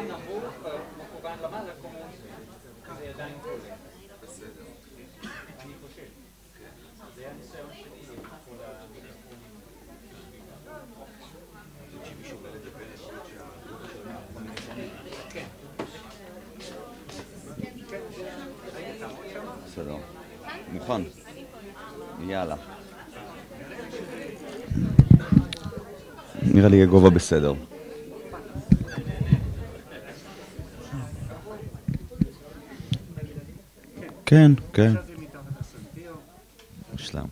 נמוך, מכוון למעלה, כמו זה עדיין קולה. בסדר. אני חושב. זה היה ניסיון שלי עם כל שמישהו בא לדבר יכול להיות שהגודל שלנו. בסדר. מוכן. יאללה. נראה לי הגובה בסדר. כן, כן. שלום.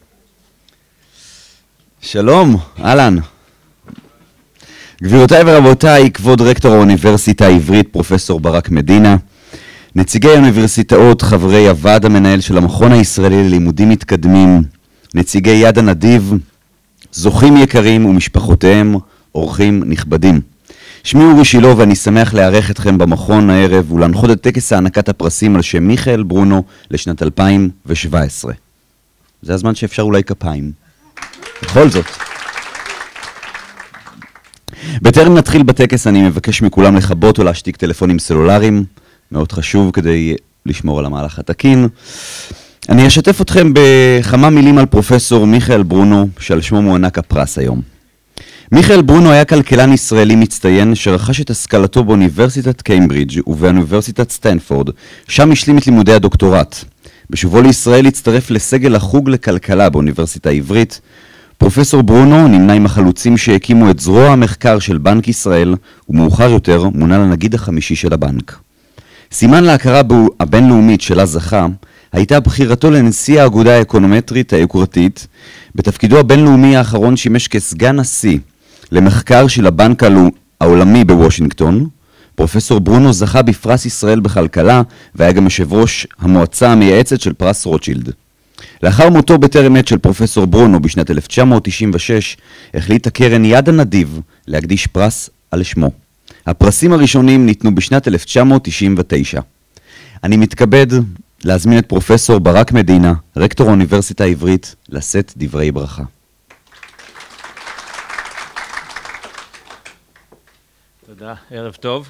שלום, אהלן. גבירותיי ורבותיי, כבוד רקטור האוניברסיטה העברית פרופסור ברק מדינה, נציגי האוניברסיטאות, חברי הוועד המנהל של המכון הישראלי ללימודים מתקדמים, נציגי יד הנדיב, זוכים יקרים ומשפחותיהם, אורחים נכבדים. שמי אורי שילה ואני שמח לארח אתכם במכון הערב ולהנחות את טקס הענקת הפרסים על שם מיכאל ברונו לשנת 2017. זה הזמן שאפשר אולי כפיים. בכל זאת. בטרם נתחיל בטקס אני מבקש מכולם לכבות או להשתיק טלפונים סלולריים. מאוד חשוב כדי לשמור על המהלך התקין. אני אשתף אתכם בכמה מילים על פרופסור מיכאל ברונו, שעל שמו מוענק הפרס היום. מיכאל ברונו היה כלכלן ישראלי מצטיין שרכש את השכלתו באוניברסיטת קיימברידג' ובאוניברסיטת סטנפורד, שם השלים את לימודי הדוקטורט. בשובו לישראל הצטרף לסגל החוג לכלכלה באוניברסיטה העברית. פרופסור ברונו נמנה עם החלוצים שהקימו את זרוע המחקר של בנק ישראל, ומאוחר יותר מונה לנגיד החמישי של הבנק. סימן להכרה הבינלאומית שלה זכה, הייתה בחירתו לנשיא האגודה האקונומטרית היוקרתית, בתפקידו הבינלאומי האחרון שימש כסגן נשיא למחקר של הבנק העולמי בוושינגטון. פרופסור ברונו זכה בפרס ישראל בכלכלה, והיה גם יושב ראש המועצה המייעצת של פרס רוטשילד. לאחר מותו בטרם עת של פרופסור ברונו בשנת 1996, החליטה קרן יד הנדיב להקדיש פרס על שמו. הפרסים הראשונים ניתנו בשנת 1999. אני מתכבד להזמין את פרופסור ברק מדינה, רקטור האוניברסיטה העברית, לשאת דברי ברכה. תודה, ערב טוב.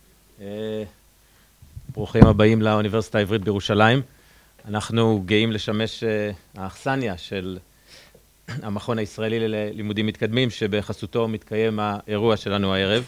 ברוכים הבאים לאוניברסיטה העברית בירושלים. אנחנו גאים לשמש האכסניה של המכון הישראלי ללימודים מתקדמים, שבחסותו מתקיים האירוע שלנו הערב.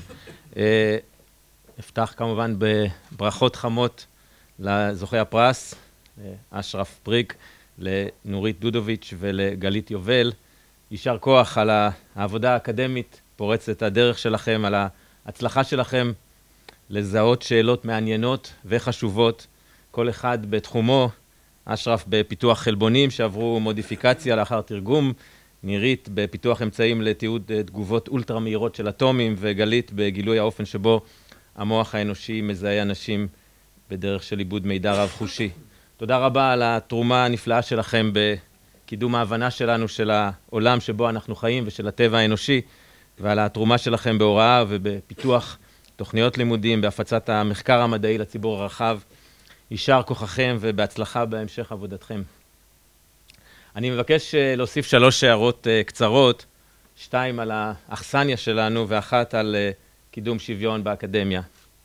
אפתח כמובן בברכות חמות לזוכי הפרס, אשרף פריק, לנורית דודוביץ' ולגלית יובל. יישר כוח על העבודה האקדמית, פורצת הדרך שלכם, על ההצלחה שלכם לזהות שאלות מעניינות וחשובות, כל אחד בתחומו. אשרף בפיתוח חלבונים שעברו מודיפיקציה לאחר תרגום, נירית בפיתוח אמצעים לתיעוד תגובות אולטרה מהירות של אטומים, וגלית בגילוי האופן שבו המוח האנושי מזהה אנשים בדרך של עיבוד מידע רב חושי. תודה רבה על התרומה הנפלאה שלכם בקידום ההבנה שלנו של העולם שבו אנחנו חיים ושל הטבע האנושי, ועל התרומה שלכם בהוראה ובפיתוח תוכניות לימודים, בהפצת המחקר המדעי לציבור הרחב. יישר כוחכם ובהצלחה בהמשך עבודתכם. אני מבקש להוסיף 3 הערות קצרות, 2 על האכסניה שלנו ואחת על קידום שוויון באקדמיה.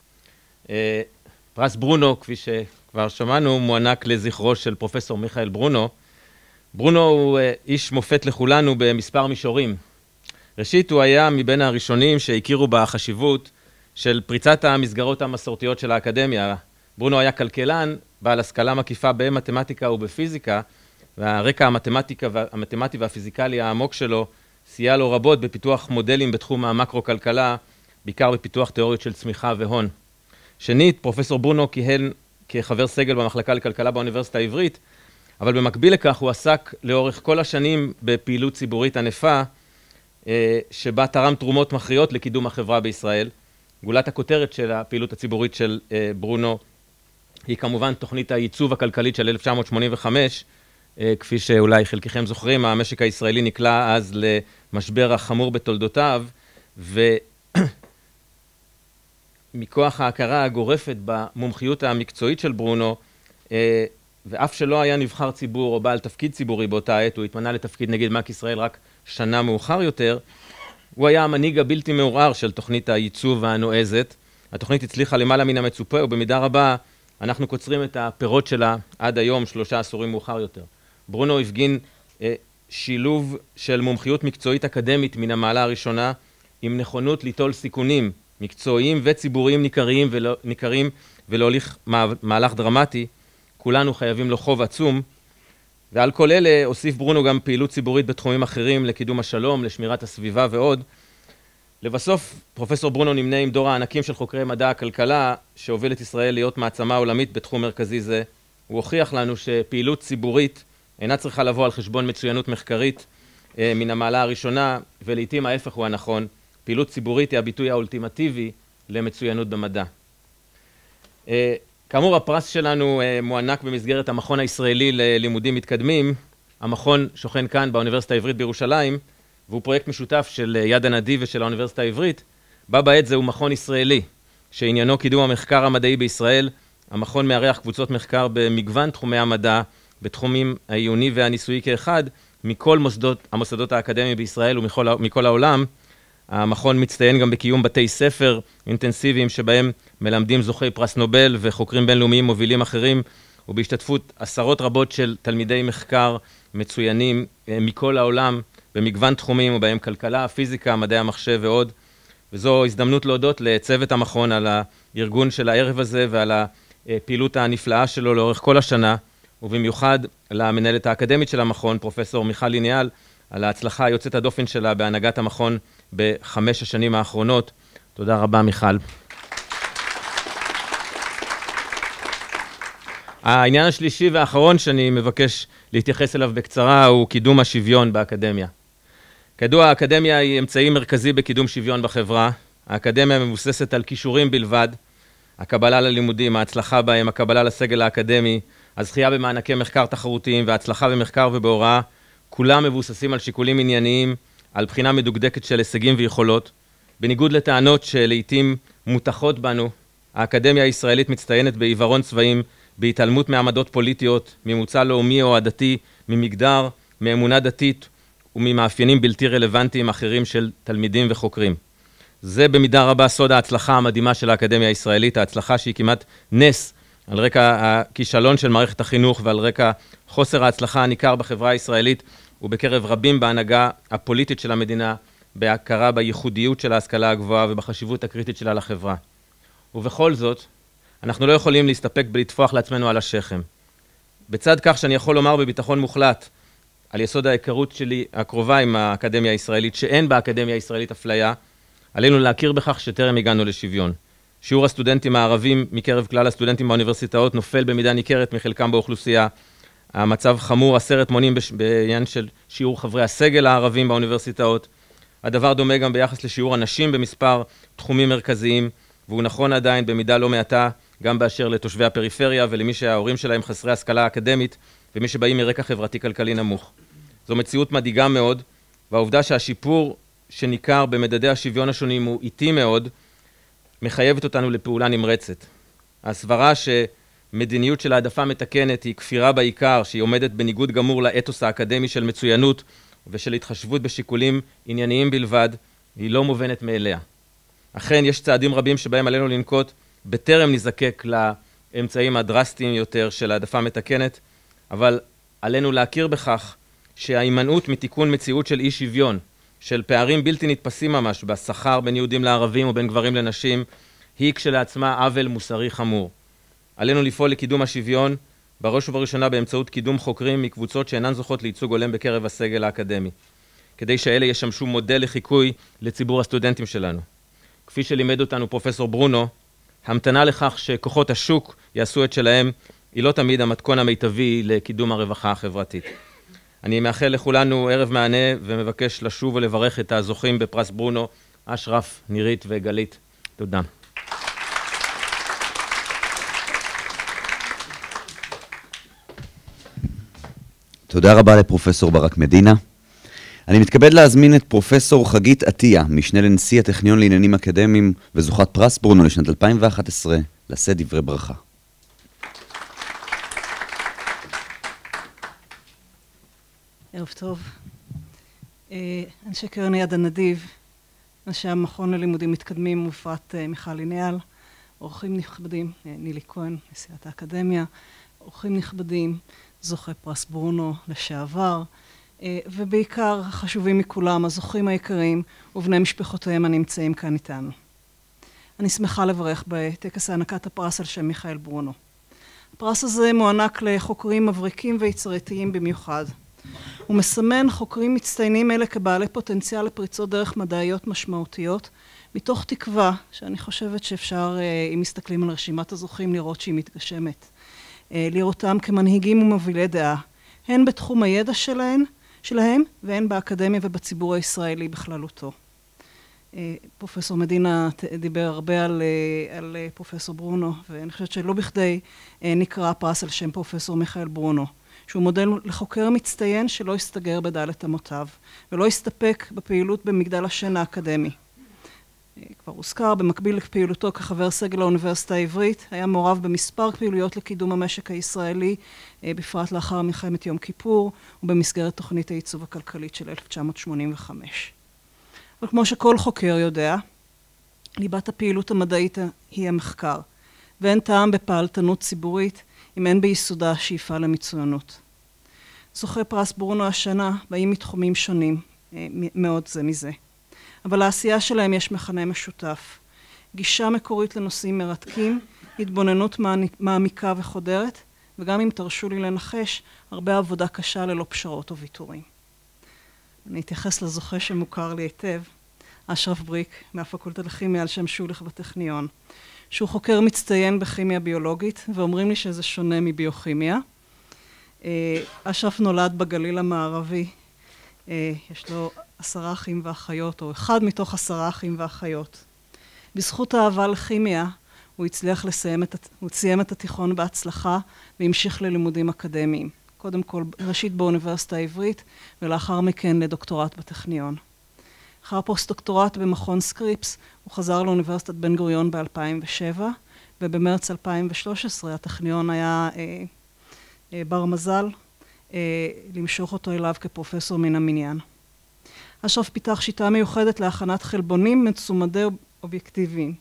פרס ברונו, כפי שכבר שמענו, מוענק לזכרו של פרופסור מיכאל ברונו. ברונו הוא איש מופת לכולנו במספר מישורים. ראשית, הוא היה מבין הראשונים שהכירו בחשיבות של פריצת המסגרות המסורתיות של האקדמיה. ברונו היה כלכלן, בעל השכלה מקיפה במתמטיקה ובפיזיקה, והרקע המתמטי והפיזיקלי העמוק שלו סייע לו רבות בפיתוח מודלים בתחום המקרו-כלכלה, בעיקר בפיתוח תיאוריות של צמיחה והון. שנית, פרופסור ברונו כיהן כחבר סגל במחלקה לכלכלה באוניברסיטה העברית, אבל במקביל לכך הוא עסק לאורך כל השנים בפעילות ציבורית ענפה, שבה תרם תרומות מכריעות לקידום החברה בישראל. גולת הכותרת של הפעילות הציבורית של ברונו היא כמובן תוכנית הייצוב הכלכלית של 1985, כפי שאולי חלקכם זוכרים, המשק הישראלי נקלע אז למשבר החמור בתולדותיו, ומכוח ההכרה הגורפת במומחיות המקצועית של ברונו, ואף שלא היה נבחר ציבור או בעל תפקיד ציבורי באותה עת, הוא התמנה לתפקיד נגיד בנק ישראל רק שנה מאוחר יותר, הוא היה המנהיג הבלתי מעורער של תוכנית הייצוב הנועזת, התוכנית הצליחה למעלה מן המצופה, ובמידה רבה אנחנו קוצרים את הפירות שלה עד היום, 3 עשורים מאוחר יותר. ברונו הפגין שילוב של מומחיות מקצועית אקדמית מן המעלה הראשונה, עם נכונות ליטול סיכונים מקצועיים וציבוריים ניכרים ולהוליך מהלך דרמטי. כולנו חייבים לו חוב עצום, ועל כל אלה הוסיף ברונו גם פעילות ציבורית בתחומים אחרים לקידום השלום, לשמירת הסביבה ועוד. לבסוף, פרופסור ברונו נמנה עם דור הענקים של חוקרי מדע הכלכלה, שהוביל את ישראל להיות מעצמה עולמית בתחום מרכזי זה. הוא הוכיח לנו שפעילות ציבורית אינה צריכה לבוא על חשבון מצוינות מחקרית מן המעלה הראשונה, ולעיתים ההפך הוא הנכון. פעילות ציבורית היא הביטוי האולטימטיבי למצוינות במדע. כאמור, הפרס שלנו מוענק במסגרת המכון הישראלי ללימודים מתקדמים. המכון שוכן כאן באוניברסיטה העברית בירושלים, והוא פרויקט משותף של יד הנדיב ושל האוניברסיטה העברית. בה בעת זהו מכון ישראלי, שעניינו קידום המחקר המדעי בישראל. המכון מארח קבוצות מחקר במגוון תחומי המדע, בתחומים העיוני והניסויי כאחד, מכל המוסדות האקדמיים בישראל ומכל העולם. המכון מצטיין גם בקיום בתי ספר אינטנסיביים שבהם מלמדים זוכי פרס נובל וחוקרים בינלאומיים מובילים אחרים, ובהשתתפות עשרות רבות של תלמידי מחקר מצוינים מכל העולם במגוון תחומים, ובהם כלכלה, פיזיקה, מדעי המחשב ועוד. וזו הזדמנות להודות לצוות המכון על הארגון של הערב הזה ועל הפעילות הנפלאה שלו לאורך כל השנה, ובמיוחד למנהלת האקדמית של המכון, פרופסור מיכל ליניאל, על ההצלחה היוצאת הדופן שלה בהנהגת המכון ב5 השנים האחרונות. תודה רבה, מיכל. העניין השלישי והאחרון שאני מבקש להתייחס אליו בקצרה הוא קידום השוויון באקדמיה. כידוע, האקדמיה היא אמצעי מרכזי בקידום שוויון בחברה. האקדמיה מבוססת על כישורים בלבד, הקבלה ללימודים, ההצלחה בהם, הקבלה לסגל האקדמי, הזכייה במענקי מחקר תחרותיים וההצלחה במחקר ובהוראה, כולם מבוססים על שיקולים ענייניים, על בחינה מדוקדקת של הישגים ויכולות. בניגוד לטענות שלעיתים מותחות בנו, האקדמיה הישראלית מצטיינת בעיוורון צבעים, בהתעלמות מעמדות פוליטיות, ממוצא לאומי או עדתי, ממגדר, מאמונה דתית וממאפיינים בלתי רלוונטיים אחרים של תלמידים וחוקרים. זה במידה רבה סוד ההצלחה המדהימה של האקדמיה הישראלית, ההצלחה שהיא כמעט נס על רקע הכישלון של מערכת החינוך ועל רקע חוסר ההצלחה הניכר בחברה הישראלית ובקרב רבים בהנהגה הפוליטית של המדינה, בהכרה בייחודיות של ההשכלה הגבוהה ובחשיבות הקריטית שלה לחברה. ובכל זאת, אנחנו לא יכולים להסתפק בלטפוח לעצמנו על השכם. בצד כך שאני יכול לומר בביטחון מוחלט, על יסוד ההיכרות שלי הקרובה עם האקדמיה הישראלית, שאין באקדמיה הישראלית אפליה, עלינו להכיר בכך שטרם הגענו לשוויון. שיעור הסטודנטים הערבים מקרב כלל הסטודנטים באוניברסיטאות נופל במידה ניכרת מחלקם באוכלוסייה. המצב חמור 10 מונים בעניין של שיעור חברי הסגל הערבים באוניברסיטאות. הדבר דומה גם ביחס לשיעור הנשים במספר תחומים מרכזיים, והוא נכון עדיין במידה לא מעטה גם באשר לתושבי הפריפריה ולמי שההורים שלהם חסרי השכלה אקדמית ומי שבאים מרקע חברתי-כלכלי נמוך. זו מציאות מדאיגה מאוד, והעובדה שהשיפור שניכר במדדי השוויון השונים הוא איטי מאוד, מחייבת אותנו לפעולה נמרצת. הסברה שמדיניות של העדפה מתקנת היא כפירה בעיקר, שהיא עומדת בניגוד גמור לאתוס האקדמי של מצוינות ושל התחשבות בשיקולים ענייניים בלבד, היא לא מובנת מאליה. אכן, יש צעדים רבים שבהם עלינו לנקוט בטרם נזקק לאמצעים הדרסטיים יותר של העדפה מתקנת, אבל עלינו להכיר בכך שההימנעות מתיקון מציאות של אי שוויון, של פערים בלתי נתפסים ממש בשכר בין יהודים לערבים ובין גברים לנשים, היא כשלעצמה עוול מוסרי חמור. עלינו לפעול לקידום השוויון, בראש ובראשונה באמצעות קידום חוקרים מקבוצות שאינן זוכות לייצוג הולם בקרב הסגל האקדמי, כדי שאלה ישמשו מודל לחיקוי לציבור הסטודנטים שלנו. כפי שלימד אותנו פרופסור ברונו, המתנה לכך שכוחות השוק יעשו את שלהם, היא לא תמיד המתכון המיטבי לקידום הרווחה החברתית. אני מאחל לכולנו ערב מענה ומבקש לשוב ולברך את הזוכים בפרס ברונו, אשרף, נירית וגלית. תודה. תודה רבה לפרופסור ברק מדינה. אני מתכבד להזמין את פרופסור חגית עטיה, משנה לנשיא הטכניון לעניינים אקדמיים וזוכת פרס ברונו לשנת 2011, לשאת דברי ברכה. ערב טוב. אנשי קרן יד הנדיב, אנשי המכון ללימודים מתקדמים ובפרט מיכל ליניאל, אורחים נכבדים, נילי כהן, נשיאת האקדמיה, אורחים נכבדים, זוכה פרס ברונו לשעבר, ובעיקר חשובים מכולם, הזוכים העיקריים ובני משפחותיהם הנמצאים כאן איתנו. אני שמחה לברך בטקס הענקת הפרס על שם מיכאל ברונו. הפרס הזה מוענק לחוקרים מבריקים ויצירתיים במיוחד. הוא מסמן חוקרים מצטיינים אלה כבעלי פוטנציאל לפריצות דרך מדעיות משמעותיות, מתוך תקווה שאני חושבת שאפשר, אם מסתכלים על רשימת הזוכים, לראות שהיא מתגשמת. לראותם כמנהיגים ומובילי דעה, הן בתחום הידע שלהם והן באקדמיה ובציבור הישראלי בכללותו. פרופסור מדינה דיבר הרבה על פרופסור ברונו, ואני חושבת שלא בכדי נקרא פרס על שם פרופסור מיכאל ברונו, שהוא מודל לחוקר מצטיין שלא הסתגר בדלת אמותיו, ולא הסתפק בפעילות במגדל השן האקדמי. כבר הוזכר, במקביל לפעילותו כחבר סגל האוניברסיטה העברית, היה מעורב במספר פעילויות לקידום המשק הישראלי, בפרט לאחר מלחמת יום כיפור, ובמסגרת תוכנית העיצוב הכלכלית של 1985. אבל כמו שכל חוקר יודע, ליבת הפעילות המדעית היא המחקר, ואין טעם בפעלתנות ציבורית אם אין ביסודה שאיפה למצוינות. זוכי פרס ברונו השנה באים מתחומים שונים מאוד זה מזה. אבל לעשייה שלהם יש מכנה משותף. גישה מקורית לנושאים מרתקים, התבוננות מעמיקה וחודרת, וגם אם תרשו לי לנחש, הרבה עבודה קשה ללא פשרות או ויתורים. אני אתייחס לזוכה שמוכר לי היטב, אשרף בריק, מהפקולטה לכימיה על שם שוליך בטכניון, שהוא חוקר מצטיין בכימיה ביולוגית, ואומרים לי שזה שונה מביוכימיה. אשרף נולד בגליל המערבי, יש לו 10 אחים ואחיות, או 1 מתוך 10 אחים ואחיות. בזכות האהבה לכימיה, הוא סיים את התיכון בהצלחה, והמשיך ללימודים אקדמיים. קודם כל, ראשית באוניברסיטה העברית, ולאחר מכן לדוקטורט בטכניון. אחר פוסט-דוקטורט במכון סקריפס, הוא חזר לאוניברסיטת בן גוריון ב-2007, ובמרץ 2013 הטכניון היה בר מזל, למשוך אותו אליו כפרופסור מן המניין. אשרף פיתח שיטה מיוחדת להכנת חלבונים מצומדי אובייקטיביים.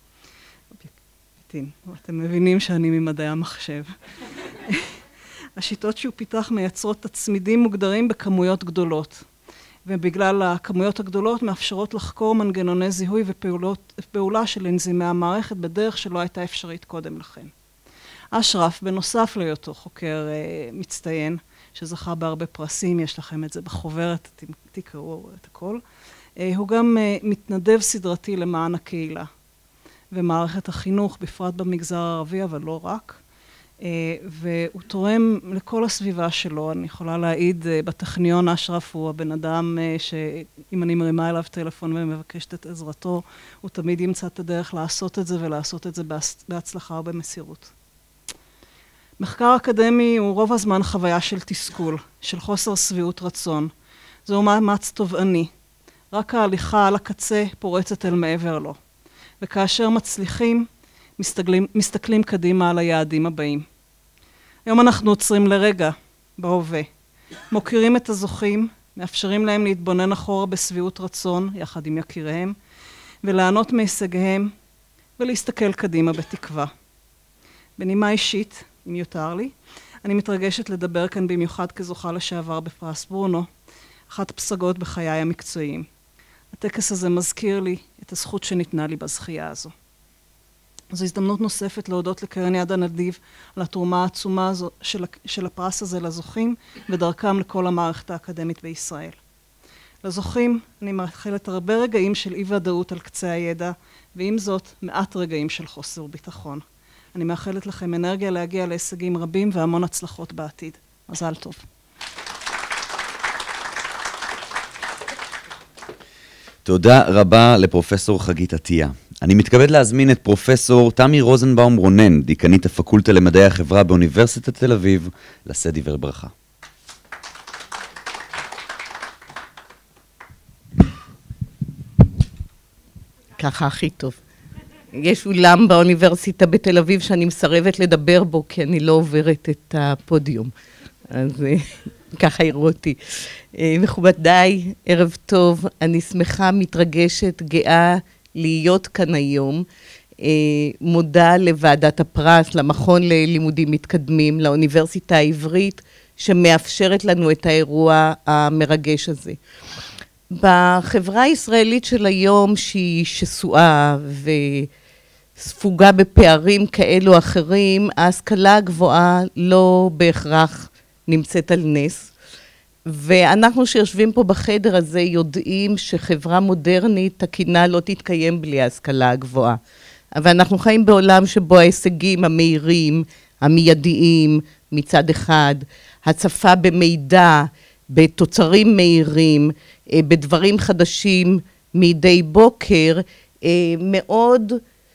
אתם מבינים שאני ממדעי המחשב. השיטות שהוא פיתח מייצרות תצמידים מוגדרים בכמויות גדולות, ובגלל הכמויות הגדולות מאפשרות לחקור מנגנוני זיהוי ופעולה של אנזימי המערכת בדרך שלא הייתה אפשרית קודם לכן. אשרף, בנוסף להיותו חוקר מצטיין, שזכה בהרבה פרסים, יש לכם את זה בחוברת, תקראו את הכל, הוא גם מתנדב סדרתי למען הקהילה ומערכת החינוך, בפרט במגזר הערבי, אבל לא רק. והוא תורם לכל הסביבה שלו. אני יכולה להעיד, בטכניון אשרף הוא הבן אדם שאם אני מרימה אליו טלפון ומבקשת את עזרתו, הוא תמיד ימצא את הדרך לעשות את זה, ולעשות את זה בהצלחה ובמסירות. מחקר אקדמי הוא רוב הזמן חוויה של תסכול, של חוסר שביעות רצון. זהו מאמץ תובעני. רק ההליכה על הקצה פורצת אל מעבר לו. וכאשר מצליחים, מסתכלים קדימה על היעדים הבאים. היום אנחנו עוצרים לרגע בהווה. מוקירים את הזוכים, מאפשרים להם להתבונן אחורה בשביעות רצון, יחד עם יקיריהם, ולענות מהישגיהם, ולהסתכל קדימה בתקווה. בנימה אישית, אם יותר לי, אני מתרגשת לדבר כאן במיוחד כזוכה לשעבר בפרס ברונו, אחת הפסגות בחיי המקצועיים. הטקס הזה מזכיר לי את הזכות שניתנה לי בזכייה הזו. זו הזדמנות נוספת להודות לקרן יד הנדיב על התרומה העצומה של הפרס הזה לזוכים, ודרכם לכל המערכת האקדמית בישראל. לזוכים אני מאחלת הרבה רגעים של אי-ודאות על קצה הידע, ועם זאת מעט רגעים של חוסר ביטחון. אני מאחלת לכם אנרגיה להגיע להישגים רבים והמון הצלחות בעתיד. מזל טוב. תודה רבה לפרופסור חגית עטיה. אני מתכבד להזמין את פרופסור תמי רוזנבאום רונן, דיקנית הפקולטה למדעי החברה באוניברסיטת תל אביב, לשאת דברי ברכה. ככה הכי טוב. יש אולם באוניברסיטה בתל אביב שאני מסרבת לדבר בו, כי אני לא עוברת את הפודיום. אז ככה יראו אותי. מכובדיי, ערב טוב. אני שמחה, מתרגשת, גאה להיות כאן היום. מודה לוועדת הפרס, למכון ללימודים מתקדמים, לאוניברסיטה העברית, שמאפשרת לנו את האירוע המרגש הזה. בחברה הישראלית של היום, שהיא שסועה וספוגה בפערים כאלו או אחרים, ההשכלה הגבוהה לא בהכרח נמצאת על נס. ואנחנו שיושבים פה בחדר הזה יודעים שחברה מודרנית תקינה לא תתקיים בלי ההשכלה הגבוהה. אבל אנחנו חיים בעולם שבו ההישגים המהירים, המיידיים מצד אחד, הצפה במידע, בתוצרים מהירים, בדברים חדשים מדי בוקר, מאוד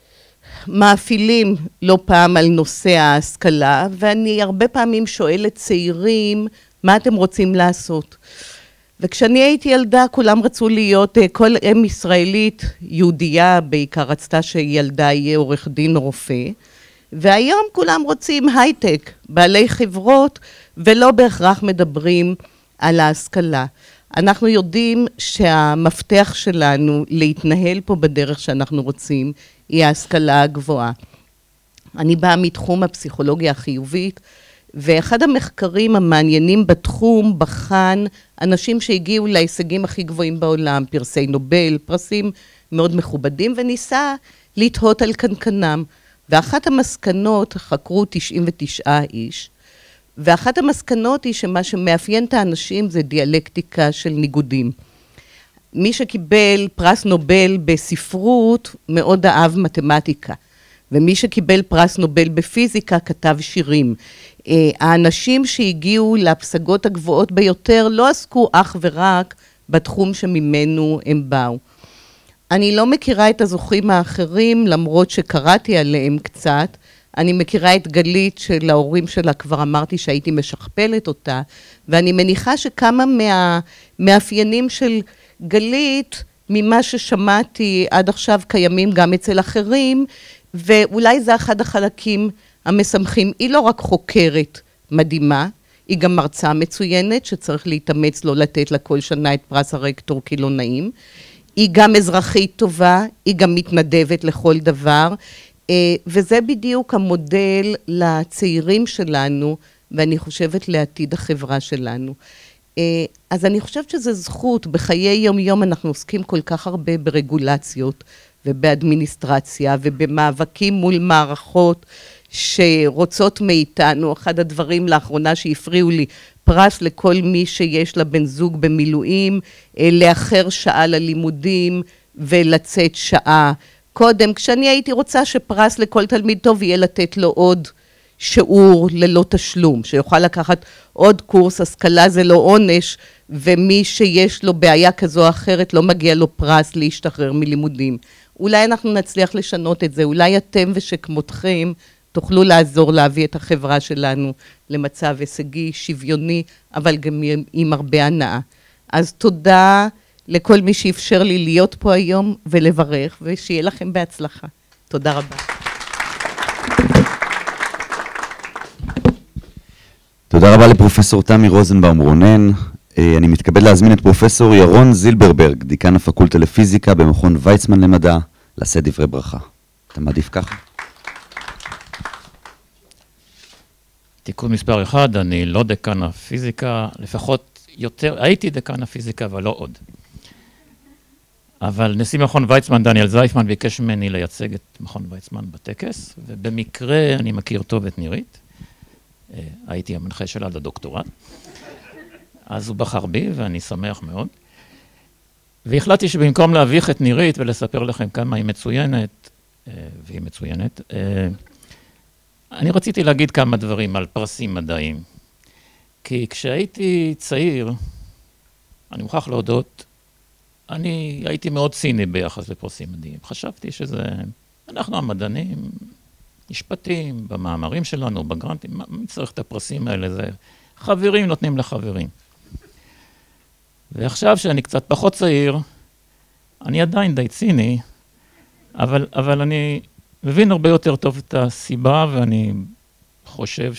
מאפילים לא פעם על נושא ההשכלה, ואני הרבה פעמים שואלת צעירים, מה אתם רוצים לעשות? וכשאני הייתי ילדה, כולם רצו להיות, כל אם ישראלית, יהודייה בעיקר, רצתה שילדה יהיה עורך דין או רופא, והיום כולם רוצים הייטק, בעלי חברות, ולא בהכרח מדברים על ההשכלה. אנחנו יודעים שהמפתח שלנו להתנהל פה בדרך שאנחנו רוצים, היא ההשכלה הגבוהה. אני באה מתחום הפסיכולוגיה החיובית, ואחד המחקרים המעניינים בתחום בחן אנשים שהגיעו להישגים הכי גבוהים בעולם, פרסי נובל, פרסים מאוד מכובדים, וניסה לתהות על קנקנם. ואחת המסקנות, חקרו 99 איש, ואחת המסקנות היא שמה שמאפיין את האנשים זה דיאלקטיקה של ניגודים. מי שקיבל פרס נובל בספרות מאוד אהב מתמטיקה, ומי שקיבל פרס נובל בפיזיקה כתב שירים. האנשים שהגיעו לפסגות הגבוהות ביותר לא עסקו אך ורק בתחום שממנו הם באו. אני לא מכירה את הזוכים האחרים, למרות שקראתי עליהם קצת. אני מכירה את גלית שלהורים שלה כבר אמרתי שהייתי משכפלת אותה, ואני מניחה שכמה מהמאפיינים של גלית, ממה ששמעתי עד עכשיו קיימים גם אצל אחרים, ואולי זה אחד החלקים המשמחים. היא לא רק חוקרת מדהימה, היא גם מרצה מצוינת, שצריך להתאמץ לא לתת לה כל שנה את פרס הרקטור כי לא נעים. היא גם אזרחית טובה, היא גם מתנדבת לכל דבר, וזה בדיוק המודל לצעירים שלנו, ואני חושבת לעתיד החברה שלנו. אז אני חושבת שזו זכות, בחיי יום יום אנחנו עוסקים כל כך הרבה ברגולציות, ובאדמיניסטרציה, ובמאבקים מול מערכות שרוצות מאיתנו. אחד הדברים לאחרונה שהפריעו לי, פרס לכל מי שיש לה בן זוג במילואים, לאחר שעה ללימודים ולצאת שעה קודם. כשאני הייתי רוצה שפרס לכל תלמיד טוב יהיה לתת לו עוד שיעור ללא תשלום, שיוכל לקחת עוד קורס, השכלה זה לא עונש, ומי שיש לו בעיה כזו או אחרת לא מגיע לו פרס להשתחרר מלימודים. אולי אנחנו נצליח לשנות את זה, אולי אתם ושכמותכם תוכלו לעזור להביא את החברה שלנו למצב הישגי, שוויוני, אבל גם עם הרבה הנאה. אז תודה לכל מי שאפשר לי להיות פה היום ולברך, ושיהיה לכם בהצלחה. תודה רבה. תודה רבה לפרופסור תמי רוזנבאום רונן. אני מתכבד להזמין את פרופסור ירון זילברברג, דיקן הפקולטה לפיזיקה במכון ויצמן למדע, לשאת דברי ברכה. אתה מעדיף ככה? תיקון מספר 1, אני לא דיקן הפיזיקה, לפחות יותר, הייתי דיקן הפיזיקה, אבל לא עוד. אבל נשיא מכון ויצמן, דניאל זייפמן, ביקש ממני לייצג את מכון ויצמן בטקס, ובמקרה אני מכיר טוב את נירית. הייתי המנחה שלה לדוקטורט. אז הוא בחר בי, ואני שמח מאוד. והחלטתי שבמקום להביך את נירית ולספר לכם כמה היא מצוינת, והיא מצוינת, אני רציתי להגיד כמה דברים על פרסים מדעיים. כי כשהייתי צעיר, אני מוכרח להודות, אני הייתי מאוד ציני ביחס לפרסים מדעיים. חשבתי שזה, אנחנו המדענים, משפטים, במאמרים שלנו, בגרנטים, מי צריך את הפרסים האלה? זה חברים נותנים לחברים. ועכשיו שאני קצת פחות צעיר, אני עדיין די ציני, אבל אני מבין הרבה יותר טוב את הסיבה, ואני חושב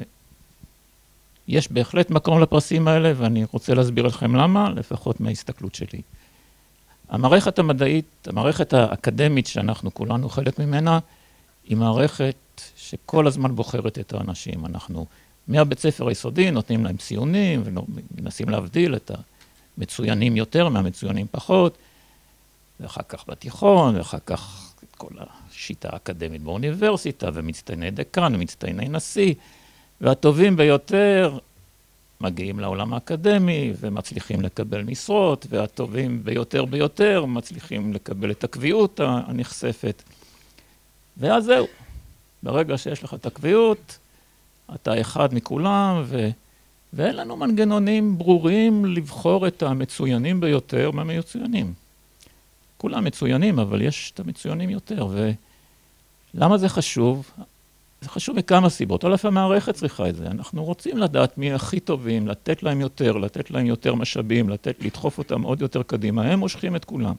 שיש בהחלט מקום לפרסים האלה, ואני רוצה להסביר לכם למה, לפחות מההסתכלות שלי. המערכת המדעית, המערכת האקדמית שאנחנו כולנו חלק ממנה, היא מערכת שכל הזמן בוחרת את האנשים. אנחנו מהבית ספר היסודי נותנים להם ציונים ומנסים להבדיל את המצוינים יותר מהמצוינים פחות, ואחר כך בתיכון, ואחר כך את כל השיטה האקדמית באוניברסיטה, ומצטייני דקן ומצטייני נשיא, והטובים ביותר מגיעים לעולם האקדמי ומצליחים לקבל משרות, והטובים ביותר מצליחים לקבל את הקביעות הנחשפת. ואז זהו, ברגע שיש לך את הקביעות, אתה אחד מכולם, ואין לנו מנגנונים ברורים לבחור את המצוינים ביותר מהמצוינים. כולם מצוינים, אבל יש את המצוינים יותר. ולמה זה חשוב? זה חשוב מכמה סיבות. א', המערכת צריכה את זה. אנחנו רוצים לדעת מי הכי טובים, לתת להם יותר משאבים, לדחוף אותם עוד יותר קדימה. הם מושכים את כולם.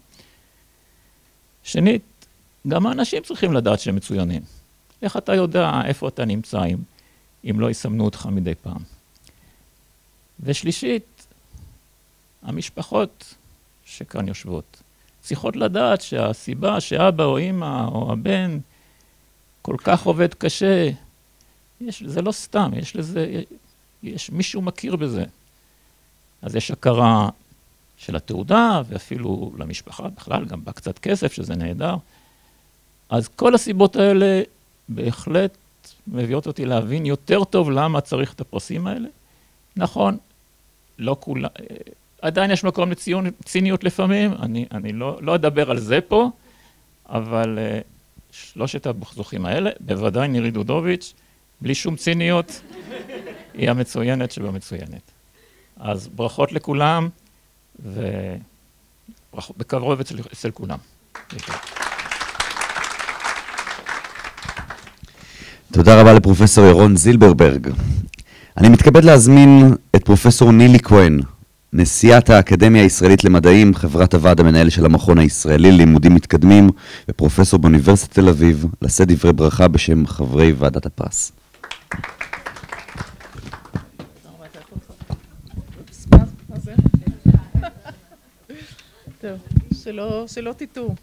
שנית, גם האנשים צריכים לדעת שהם מצוינים. איך אתה יודע איפה אתה נמצא אם לא יסמנו אותך מדי פעם? ושלישית, המשפחות שכאן יושבות צריכות לדעת שהסיבה שאבא או אמא או הבן כל כך עובד קשה, זה לא סתם, מישהו מכיר בזה. אז יש הכרה של התעודה, ואפילו למשפחה בכלל, גם בא קצת כסף, שזה נהדר. אז כל הסיבות האלה בהחלט מביאות אותי להבין יותר טוב למה צריך את הפרסים האלה. נכון, לא כולה, עדיין יש מקום לציניות לפעמים, אני לא אדבר על זה פה, אבל שלושת הזוכים האלה, בוודאי נירית דודוביץ', בלי שום ציניות, היא המצוינת שבמצוינת. אז ברכות לכולם, ובקרוב אצל כולם. תודה רבה לפרופסור ירון זילברברג. אני מתכבד להזמין את פרופסור נילי כהן, נשיאת האקדמיה הישראלית למדעים, חברת הוועד המנהל של המכון הישראלי ללימודים מתקדמים, ופרופסור באוניברסיטת תל אביב, לשאת דברי ברכה בשם חברי ועדת הפרס. טוב, שלא תטעו.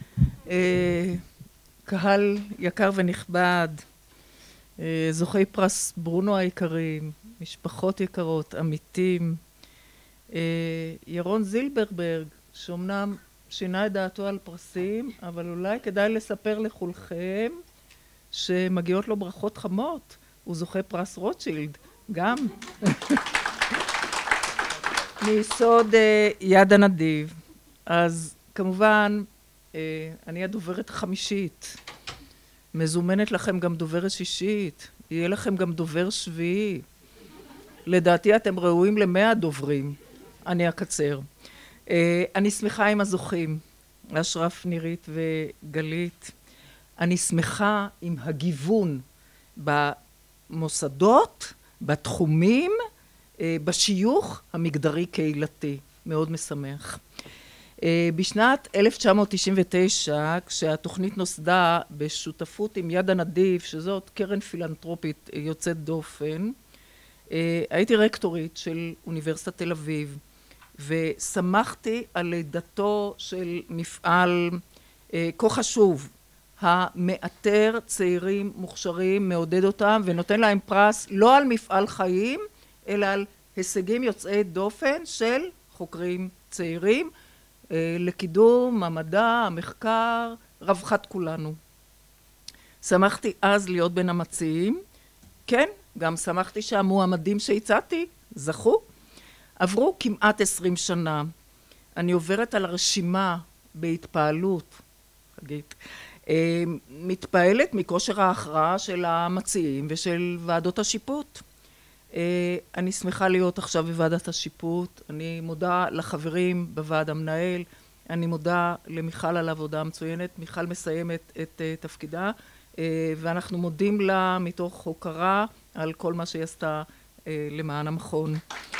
קהל יקר ונכבד, זוכי פרס ברונו היקרים, משפחות יקרות, עמיתים, ירון זילברברג, שאומנם שינה את דעתו על פרסים, אבל אולי כדאי לספר לכולכם שמגיעות לו ברכות חמות. הוא זוכה פרס רוטשילד, גם. מיסוד יד הנדיב. אז כמובן, אני הדוברת החמישית. מזומנת לכם גם דוברת שישית. יהיה לכם גם דובר שביעי. לדעתי אתם ראויים ל100 דוברים. אני אקצר. אני שמחה עם הזוכים, אשרף, נירית וגלית. אני שמחה עם הגיוון במוסדות, בתחומים, בשיוך המגדרי קהילתי. מאוד משמח. בשנת 1999, כשהתוכנית נוסדה בשותפות עם יד הנדיב, שזאת קרן פילנטרופית יוצאת דופן, הייתי רקטורית של אוניברסיטת תל אביב, ושמחתי על לידתו של מפעל כה חשוב, המאתר צעירים מוכשרים, מעודד אותם ונותן להם פרס לא על מפעל חיים, אלא על הישגים יוצאי דופן של חוקרים צעירים, לקידום המדע, המחקר, רווחת כולנו. שמחתי אז להיות בין המציעים, כן, גם שמחתי שהמועמדים שהצעתי זכו. עברו כמעט 20 שנה. אני עוברת על הרשימה בהתפעלות, חגית, מתפעלת מכושר ההכרעה של המציעים ושל ועדות השיפוט. אני שמחה להיות עכשיו בוועדת השיפוט, אני מודה לחברים בוועד המנהל, אני מודה למיכל על העבודה המצוינת, מיכל מסיימת את תפקידה, ואנחנו מודים לה מתוך הוקרה על כל מה שהיא עשתה למען המכון.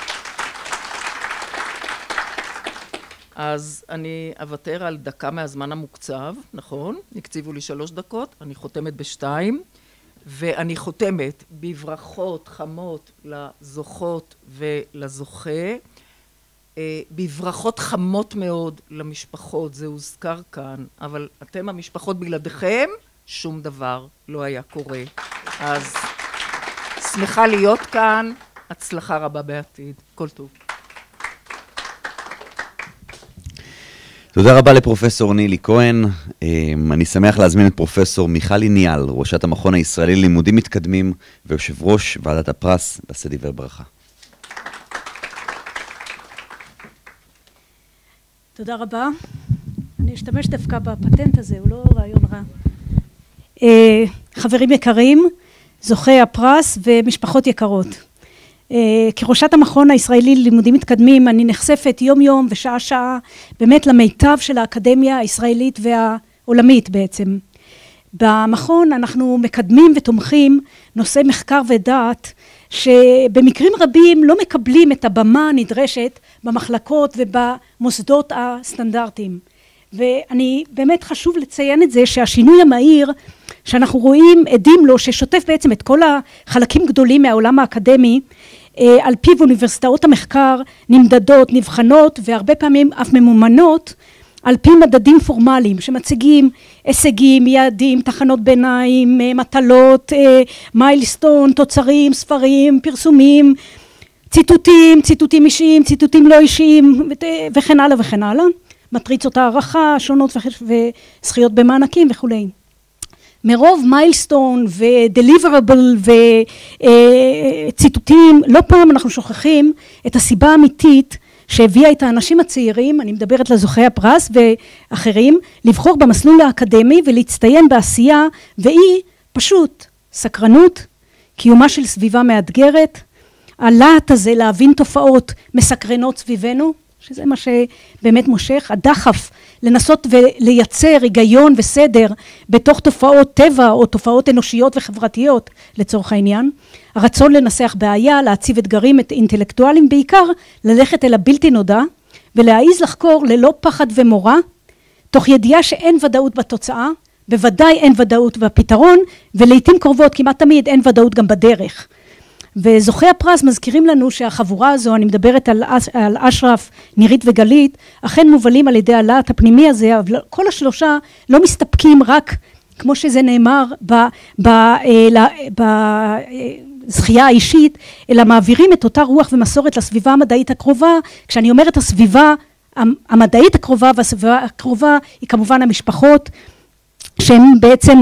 אז אני אוותר על דקה מהזמן המוקצב, נכון? הקציבו לי 3 דקות, אני חותמת ב2, ואני חותמת בברכות חמות לזוכות ולזוכה. בברכות חמות מאוד למשפחות, זה הוזכר כאן, אבל אתם המשפחות בלעדיכם, שום דבר לא היה קורה. אז שמחה להיות כאן, הצלחה רבה בעתיד. כל טוב. תודה רבה לפרופסור נילי כהן. אני שמח להזמין את פרופסור מיכל ניאל, ראשת המכון הישראלי ללימודים מתקדמים ויושב ראש ועדת הפרס, לשא דברי ברכה. תודה רבה. אני אשתמש דווקא בפטנט הזה, הוא לא רעיון רע. חברים יקרים, זוכי הפרס ומשפחות יקרות. כראשת המכון הישראלי ללימודים מתקדמים, אני נחשפת יום יום ושעה שעה באמת למיטב של האקדמיה הישראלית והעולמית בעצם. במכון אנחנו מקדמים ותומכים נושאי מחקר ודעת שבמקרים רבים לא מקבלים את הבמה הנדרשת במחלקות ובמוסדות הסטנדרטיים. ואני באמת חשוב לציין את זה שהשינוי המהיר שאנחנו רואים עדים לו ששוטף בעצם את כל החלקים גדולים מהעולם האקדמי, על פיו אוניברסיטאות המחקר נמדדות, נבחנות והרבה פעמים אף ממומנות על פי מדדים פורמליים שמציגים הישגים, יעדים, תחנות ביניים, מטלות, מיילסטון, תוצרים, ספרים, פרסומים, ציטוטים אישיים, ציטוטים לא אישיים וכן הלאה וכן הלאה, מטריצות הערכה שונות וזכיות במענקים וכולי. מרוב מיילסטון ודליברבל וציטוטים, לא פעם אנחנו שוכחים את הסיבה האמיתית שהביאה את האנשים הצעירים, אני מדברת לזוכי הפרס ואחרים, לבחור במסלול האקדמי ולהצטיין בעשייה, והיא פשוט סקרנות, קיומה של סביבה מאתגרת, הלהט הזה להבין תופעות מסקרנות סביבנו, שזה מה שבאמת מושך, הדחף לנסות ולייצר היגיון וסדר בתוך תופעות טבע או תופעות אנושיות וחברתיות לצורך העניין, הרצון לנסח בעיה, להציב אתגרים אינטלקטואליים, בעיקר ללכת אל הבלתי נודע ולהעיז לחקור ללא פחד ומורא, תוך ידיעה שאין ודאות בתוצאה, בוודאי אין ודאות בפתרון, ולעיתים קרובות כמעט תמיד אין ודאות גם בדרך. וזוכי הפרס מזכירים לנו שהחבורה הזו, אני מדברת על אשרף, נירית וגלית, אכן מובלים על ידי הלהט הפנימי הזה, אבל כל השלושה לא מסתפקים רק, כמו שזה נאמר, בזכייה האישית, אלא מעבירים את אותה רוח ומסורת לסביבה המדעית הקרובה. כשאני אומרת הסביבה המדעית הקרובה והסביבה הקרובה היא כמובן המשפחות, שהן בעצם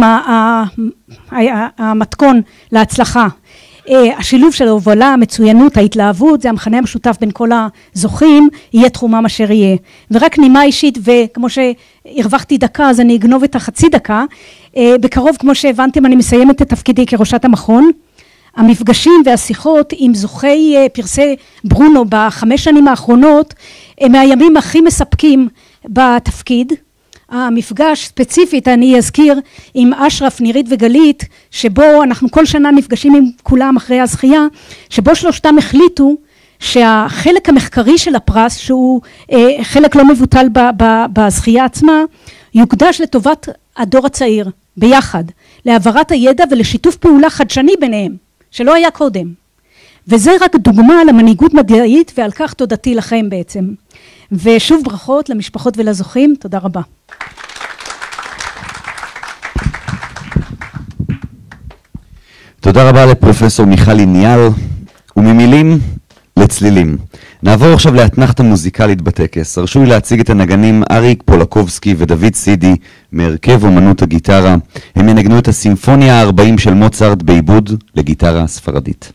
המתכון להצלחה. השילוב של ההובלה, המצוינות, ההתלהבות, זה המכנה המשותף בין כל הזוכים, יהיה תחומם אשר יהיה. ורק נימה אישית, וכמו שהרווחתי דקה, אז אני אגנוב את החצי דקה. בקרוב, כמו שהבנתם, אני מסיימת את תפקידי כראשת המכון. המפגשים והשיחות עם זוכי פרסי ברונו ב5 שנים האחרונות, הם מהימים הכי מספקים בתפקיד. המפגש ספציפית אני אזכיר עם אשרף, נירית וגלית, שבו אנחנו כל שנה נפגשים עם כולם אחרי הזכייה, שבו שלושתם החליטו שהחלק המחקרי של הפרס, שהוא חלק לא מבוטל בזכייה עצמה, יוקדש לטובת הדור הצעיר, ביחד, להעברת הידע ולשיתוף פעולה חדשני ביניהם, שלא היה קודם. וזה רק דוגמה למנהיגות מדעית, ועל כך תודתי לכם בעצם. ושוב ברכות למשפחות ולזוכים, תודה רבה. תודה רבה לפרופסור מיכל ניאל, וממילים לצלילים. נעבור עכשיו לאתנחתא מוזיקלית בטקס. הרשו לי להציג את הנגנים אריק פולקובסקי ודוד סידי מהרכב אומנות הגיטרה. הם ינגנו את הסימפוניה ה-40 של מוצרט בעיבוד לגיטרה ספרדית.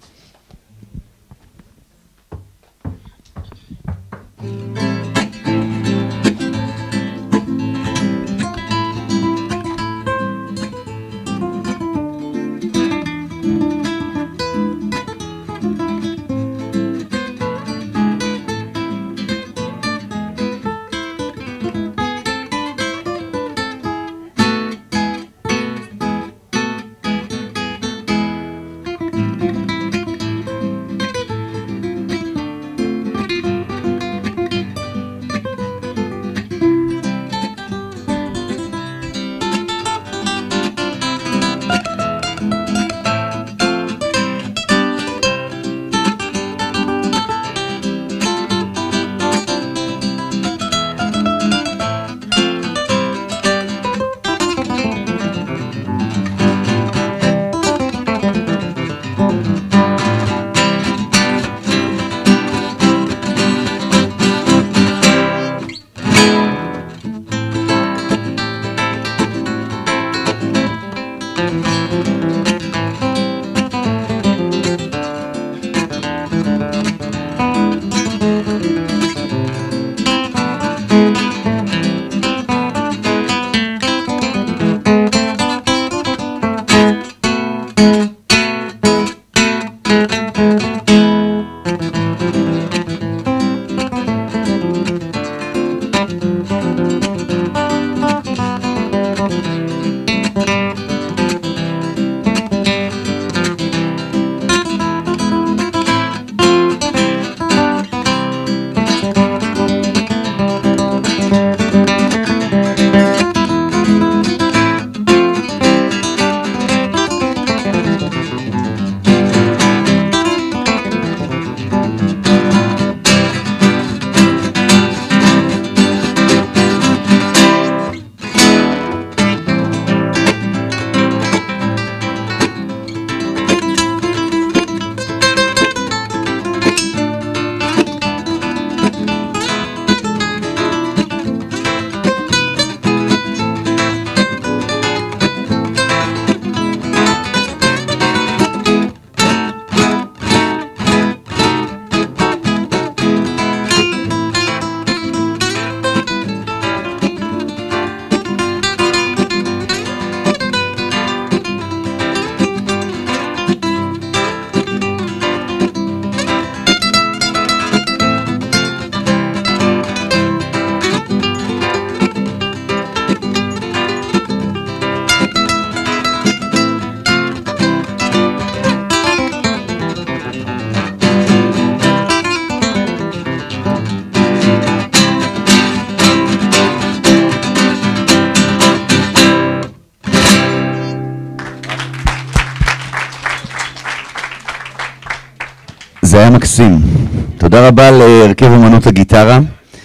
זה היה מקסים. תודה רבה להרכב אומנות הגיטרה.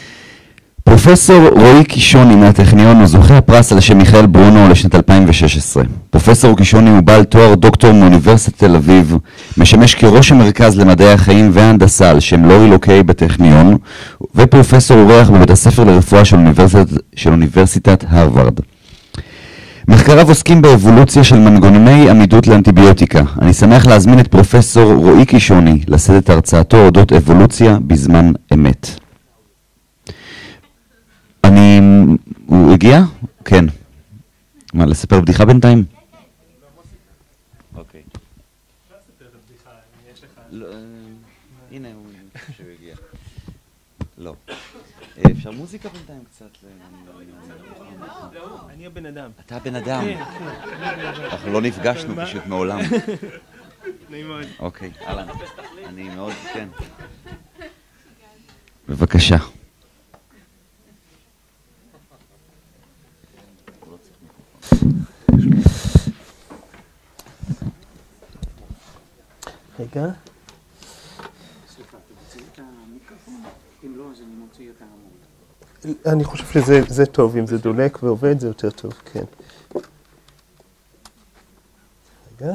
פרופסור רועי קישוני מהטכניון הוא זוכה הפרס על שם מיכאל ברונו לשנת 2016. פרופסור קישוני הוא בעל תואר דוקטור מאוניברסיטת תל אביב, משמש כראש המרכז למדעי החיים וההנדסה על שם לורי לוקיי בטכניון, ופרופסור אורח בבית הספר לרפואה של אוניברסיטת הרווארד. מחקריו עוסקים באבולוציה של מנגנוני עמידות לאנטיביוטיקה. אני שמח להזמין את פרופסור רועי קישוני לשאת את הרצאתו אודות אבולוציה בזמן אמת. הוא הגיע? כן. מה, לספר בדיחה בינתיים? אוקיי. הנה הוא הגיע. לא. אפשר מוזיקה בינתיים קצת? אני הבן אדם. אתה הבן אדם. אנחנו לא נפגשנו פשוט מעולם. נעים מאוד. אוקיי, אהלן. אני מאוד, כן. בבקשה. רגע. אני חושב שזה טוב, אם זה דולק ועובד זה יותר טוב, כן. רגע.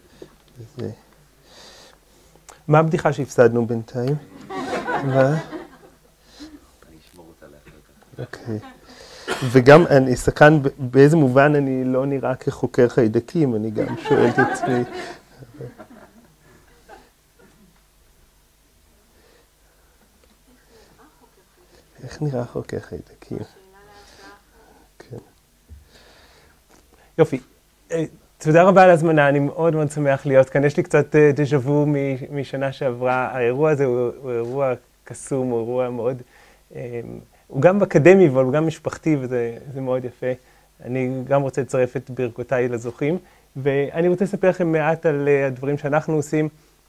מה הבדיחה שהפסדנו בינתיים? מה? אני אשמור אותה לאחר כך. אוקיי. וגם אני סקרן באיזה מובן אני לא נראה כחוקר חיידקים, אני גם שואל את עצמי. איך נראה חוקר חיידקים? כן. יופי. תודה רבה על הזמנה, אני מאוד מאוד שמח להיות כאן. יש לי קצת דז'ה וו משנה שעברה. האירוע הזה הוא אירוע קסום, הוא אירוע מאוד... הוא גם אקדמי, אבל הוא גם משפחתי, וזה מאוד יפה. אני גם רוצה לצרף את ברכותיי לזוכים, ואני רוצה לספר לכם מעט על הדברים שאנחנו עושים.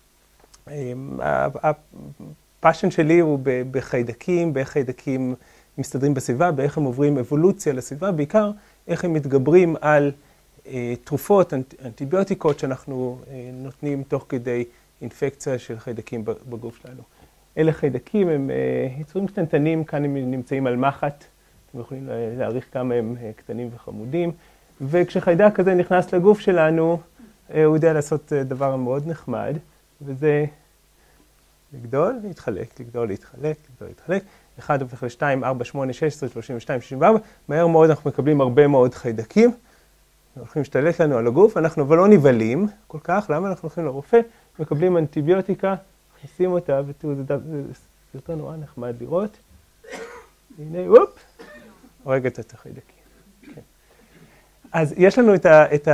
הפאשן שלי הוא בחיידקים, באיך חיידקים מסתדרים בסביבה, באיך הם עוברים אבולוציה לסביבה, בעיקר איך הם מתגברים על תרופות, אנטיביוטיקות שאנחנו נותנים תוך כדי אינפקציה של חיידקים בגוף שלנו. אלה חיידקים הם יצורים קטנטנים, כאן הם נמצאים על מחט, אתם יכולים להעריך כמה הם קטנים וחמודים, וכשחיידק כזה נכנס לגוף שלנו, הוא יודע לעשות דבר מאוד נחמד, וזה לגדול, להתחלק, לגדול, להתחלק, לגדול, להתחלק, 1 הופך ל-2, 4, 8, 16, 32, 64, מהר מאוד אנחנו מקבלים הרבה מאוד חיידקים, הולכים להשתלט לנו על הגוף, אנחנו אבל לא נבהלים כל כך. למה אנחנו הולכים לרופא, מקבלים אנטיביוטיקה, מכניסים אותה, ותראו, זה סרטון נורא נחמד לראות. הנה, וופ, הורגת את החיידקים. כן. אז יש לנו את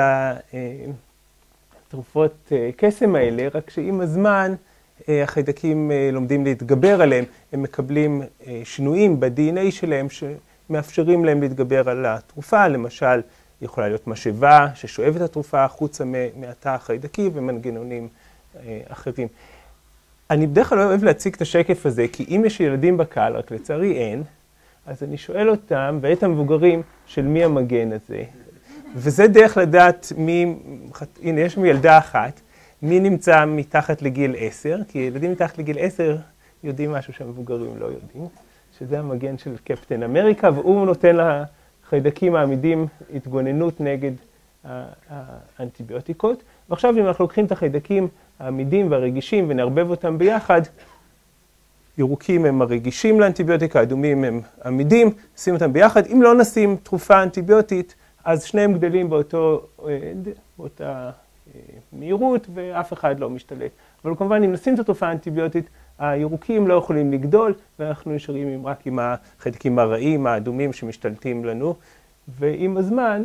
התרופות קסם האלה, רק שעם הזמן החיידקים לומדים להתגבר עליהם, הם מקבלים שינויים ב-DNA שלהם שמאפשרים להם להתגבר על התרופה, למשל, יכולה להיות משאבה ששואבת את התרופה החוצה מהתא החיידקי ומנגנונים אחרים. אני בדרך כלל לא אוהב להציג את השקף הזה, כי אם יש ילדים בקהל, רק לצערי אין, אז אני שואל אותם ואת המבוגרים של מי המגן הזה. וזה דרך לדעת מי, הנה יש לנו ילדה אחת, מי נמצא מתחת לגיל 10, כי ילדים מתחת לגיל 10 יודעים משהו שהמבוגרים לא יודעים, שזה המגן של קפטן אמריקה, והוא נותן לחיידקים העמידים התגוננות נגד האנטיביוטיקות. ועכשיו אם אנחנו לוקחים את החיידקים העמידים והרגישים ונערבב אותם ביחד, ירוקים הם הרגישים לאנטיביוטיקה, אדומים הם עמידים, נשים אותם ביחד. אם לא נשים תרופה אנטיביוטית, אז שניהם גדלים באותה מהירות ואף אחד לא משתלט. אבל כמובן אם נשים את התרופה האנטיביוטית, הירוקים לא יכולים לגדול, ואנחנו נשארים רק עם החיידקים הרעים, האדומים שמשתלטים לנו. ועם הזמן,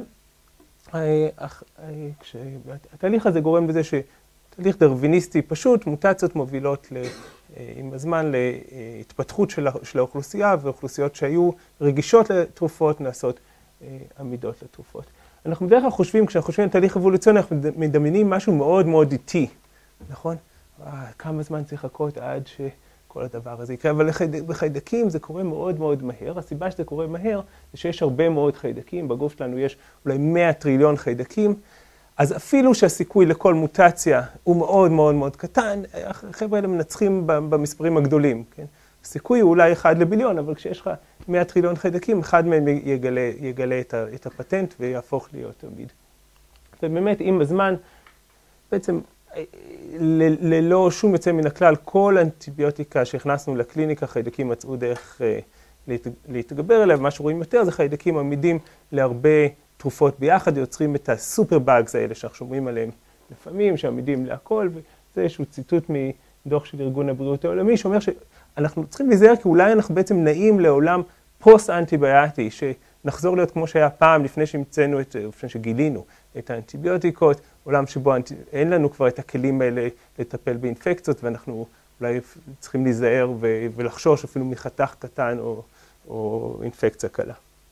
התהליך הזה גורם בזה שתהליך דרוויניסטי פשוט, מוטציות מובילות עם הזמן להתפתחות של האוכלוסייה, ואוכלוסיות שהיו רגישות לתרופות נעשות עמידות לתרופות. אנחנו בדרך כלל חושבים, כשאנחנו חושבים על תהליך אבולוציוני, אנחנו מדמיינים משהו מאוד מאוד איטי, נכון? כמה זמן צריך לחכות עד שכל הדבר הזה יקרה, אבל בחיידקים זה קורה מאוד מאוד מהר. הסיבה שזה קורה מהר זה שיש הרבה מאוד חיידקים, בגוף שלנו יש אולי 100 טריליון חיידקים, אז אפילו שהסיכוי לכל מוטציה הוא מאוד מאוד מאוד קטן, החבר'ה האלה מנצחים במספרים הגדולים, כן? הסיכוי הוא אולי 1 לביליון, אבל כשיש לך 100 טריליון חיידקים, אחד מהם יגלה את הפטנט ויהפוך להיות תמיד. ובאמת, עם הזמן, בעצם ללא שום יוצא מן הכלל, כל אנטיביוטיקה שהכנסנו לקליניקה, חיידקים מצאו דרך להתגבר אליה, ומה שרואים יותר זה חיידקים עמידים להרבה תרופות ביחד, יוצרים את הסופר באגס האלה שאנחנו שומעים עליהם לפעמים, שעמידים להכל, וזה איזשהו ציטוט מדוח של ארגון הבריאות העולמי, שאומר שאנחנו צריכים להיזהר, כי אולי אנחנו בעצם נעים לעולם פוסט-אנטיביוטי, שנחזור להיות כמו שהיה פעם לפני שהמצאנו, לפני שגילינו את האנטיביוטיקות, עולם שבו אין לנו כבר את הכלים האלה לטפל באינפקציות, ואנחנו אולי צריכים להיזהר ולחשוש אפילו מחתך קטן או אינפקציה קלה.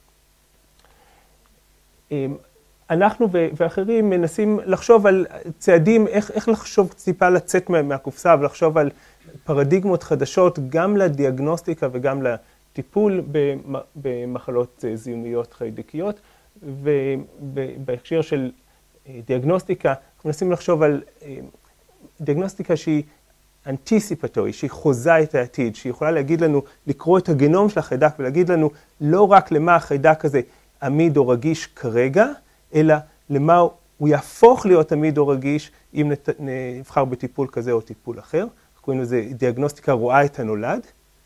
אנחנו ואחרים מנסים לחשוב על צעדים, איך לחשוב טיפה לצאת מהקופסה ולחשוב על פרדיגמות חדשות גם לדיאגנוסטיקה וגם לטיפול במחלות זיהומיות חיידקיות. ובהקשר של דיאגנוסטיקה, אנחנו מנסים לחשוב על דיאגנוסטיקה שהיא אנטיסיפטורי, שהיא חוזה את העתיד, שהיא יכולה להגיד לנו, לקרוא את הגנום של החיידק ולהגיד לנו לא רק למה החיידק הזה עמיד או רגיש כרגע, אלא למה הוא יהפוך להיות עמיד או רגיש אם נבחר בטיפול כזה או טיפול אחר. קוראים לזה דיאגנוסטיקה רואה את הנולד.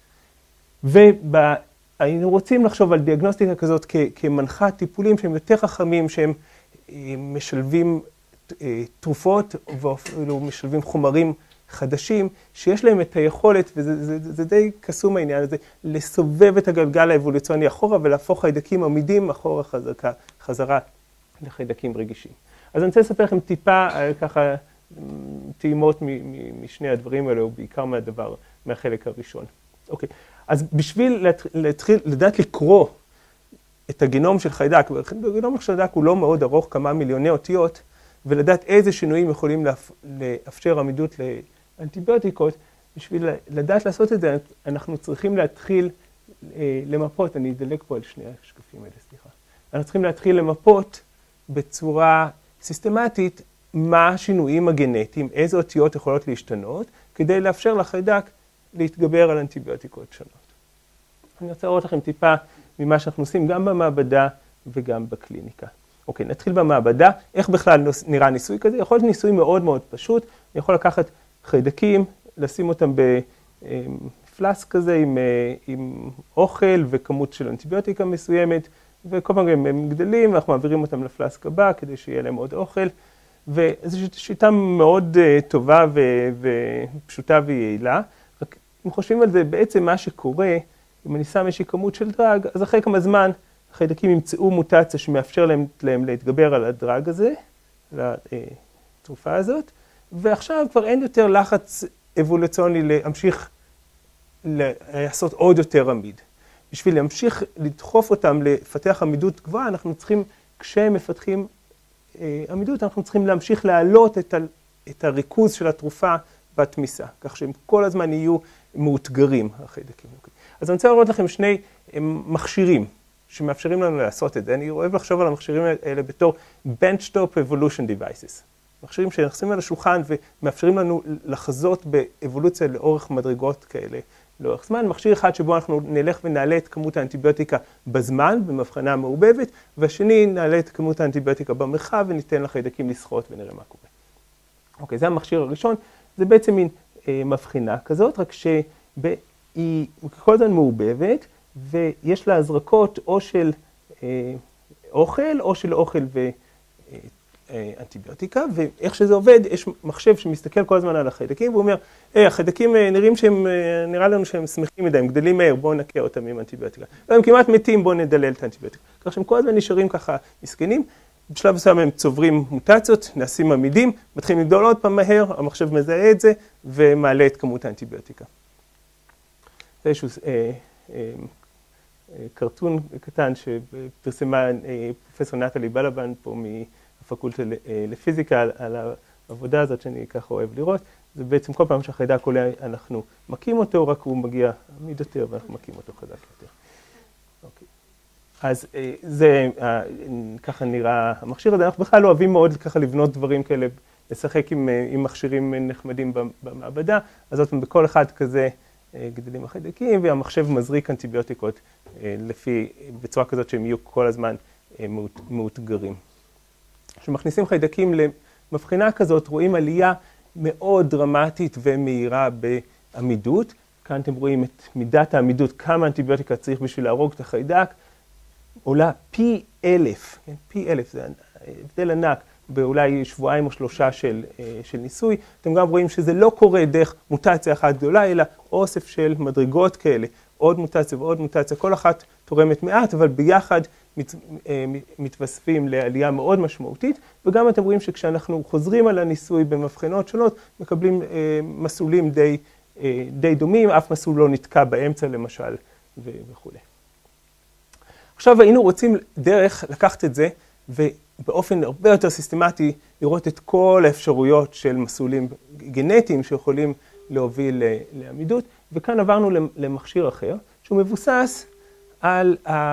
והיינו רוצים לחשוב על דיאגנוסטיקה כזאת כמנחת טיפולים שהם יותר חכמים, שהם משלבים תרופות ואפילו משלבים חומרים חדשים, שיש להם את היכולת, וזה די קסום העניין הזה, לסובב את הגלגל האבולוציוני אחורה ולהפוך חיידקים עמידים אחורה חזרה לחיידקים רגישים. אז אני רוצה לספר לכם טיפה ככה טעימות משני הדברים האלה, ובעיקר מהחלק הראשון. אוקיי, אז בשביל לדעת לקרוא את הגנום של חיידק, הגנום של חיידק הוא לא מאוד ארוך, כמה מיליוני אותיות, ולדעת איזה שינויים יכולים לאפשר עמידות לאנטיביוטיקות, בשביל לדעת לעשות את זה, אנחנו צריכים להתחיל למפות, אני אדלג פה על שני השקפים האלה, סליחה. אנחנו צריכים להתחיל למפות בצורה סיסטמטית מה השינויים הגנטיים, איזה אותיות יכולות להשתנות, כדי לאפשר לחיידק להתגבר על אנטיביוטיקות שונות. אני רוצה לראות לכם טיפה ממה שאנחנו עושים גם במעבדה וגם בקליניקה. אוקיי, נתחיל במעבדה. איך בכלל נראה ניסוי כזה? יכול להיות ניסוי מאוד מאוד פשוט. אני יכול לקחת חיידקים, לשים אותם בפלסק כזה עם אוכל וכמות של אנטיביוטיקה מסוימת, וכל פעם הם גדלים, ואנחנו מעבירים אותם לפלסק הבא, כדי שיהיה להם עוד אוכל, וזו שיטה מאוד טובה ופשוטה ויעילה. רק אם חושבים על זה, בעצם מה שקורה, אם אני שם איזושהי כמות של דרג, אז אחרי כמה זמן החיידקים ימצאו מוטציה שמאפשר להם להתגבר על הדרג הזה, לתרופה הזאת, ועכשיו כבר אין יותר לחץ אבולוציוני להמשיך לעשות עוד יותר עמיד. בשביל להמשיך לדחוף אותם לפתח עמידות גבוהה, אנחנו צריכים, כשהם מפתחים עמידות, אנחנו צריכים להמשיך להעלות את הריכוז של התרופה בתמיסה, כך שהם כל הזמן יהיו מאותגרים, החיידקים. אז אני רוצה לראות לכם שני מכשירים שמאפשרים לנו לעשות את זה. אני אוהב לחשוב על המכשירים האלה בתור benchtop evolution devices. מכשירים שנכנסים על השולחן ומאפשרים לנו לחזות באבולוציה לאורך מדרגות כאלה לאורך זמן. מכשיר אחד שבו אנחנו נלך ונעלה את כמות האנטיביוטיקה בזמן, במבחנה מעובבת, והשני נעלה את כמות האנטיביוטיקה במרחב וניתן לחיידקים לשחות ונראה מה קורה. אוקיי, זה המכשיר הראשון. זה בעצם מין מבחינה כזאת, רק שהיא כל הזמן מעובבת, ויש לה הזרקות או של אוכל, או של אוכל ואנטיביוטיקה, ואיך שזה עובד, יש מחשב שמסתכל כל הזמן על החיידקים, והוא אומר, החיידקים נראה לנו שהם שמחים מדי, הם גדלים מהר, בואו נקה אותם עם אנטיביוטיקה. והם כמעט מתים, בואו נדלל את האנטיביוטיקה. כך שהם כל הזמן נשארים ככה מסכנים, בשלב מסוים הם צוברים מוטציות, נעשים עמידים, מתחילים לגדול עוד פעם מהר, המחשב מזהה את זה, ומעלה את כמות האנטיביוטיקה. זה איזשהו קרטון קטן שפרסמה פרופסור נטלי בלבן פה מהפקולטה לפיזיקה על העבודה הזאת שאני ככה אוהב לראות. זה בעצם כל פעם שהחיידק עולה אנחנו מכים אותו, רק הוא מגיע עמיד יותר ואנחנו מכים אותו חזק יותר. אוקיי. אז זה ככה נראה המכשיר הזה. אנחנו בכלל לא אוהבים מאוד ככה לבנות דברים כאלה, לשחק עם מכשירים נחמדים במעבדה. אז זאת אומרת, בכל אחד כזה גדלים החיידקים, והמחשב מזריק אנטיביוטיקות בצורה כזאת שהם יהיו כל הזמן מאותגרים. כשמכניסים חיידקים למבחינה כזאת, רואים עלייה מאוד דרמטית ומהירה בעמידות. כאן אתם רואים את מידת העמידות, כמה אנטיביוטיקה צריך בשביל להרוג את החיידק. עולה פי 1000, כן? פי 1000, זה הבדל ענק באולי שבועיים או שלושה של ניסוי. אתם גם רואים שזה לא קורה דרך מוטציה אחת גדולה, אלא אוסף של מדרגות כאלה, עוד מוטציה ועוד מוטציה, כל אחת תורמת מעט, אבל ביחד מתווספים לעלייה מאוד משמעותית, וגם אתם רואים שכשאנחנו חוזרים על הניסוי במבחנות שונות, מקבלים מסלולים די דומים, אף מסלול לא נתקע באמצע למשל וכו'. עכשיו היינו רוצים דרך לקחת את זה, ובאופן הרבה יותר סיסטמטי לראות את כל האפשרויות של מסלולים גנטיים שיכולים להוביל לעמידות, וכאן עברנו למכשיר אחר, שהוא מבוסס על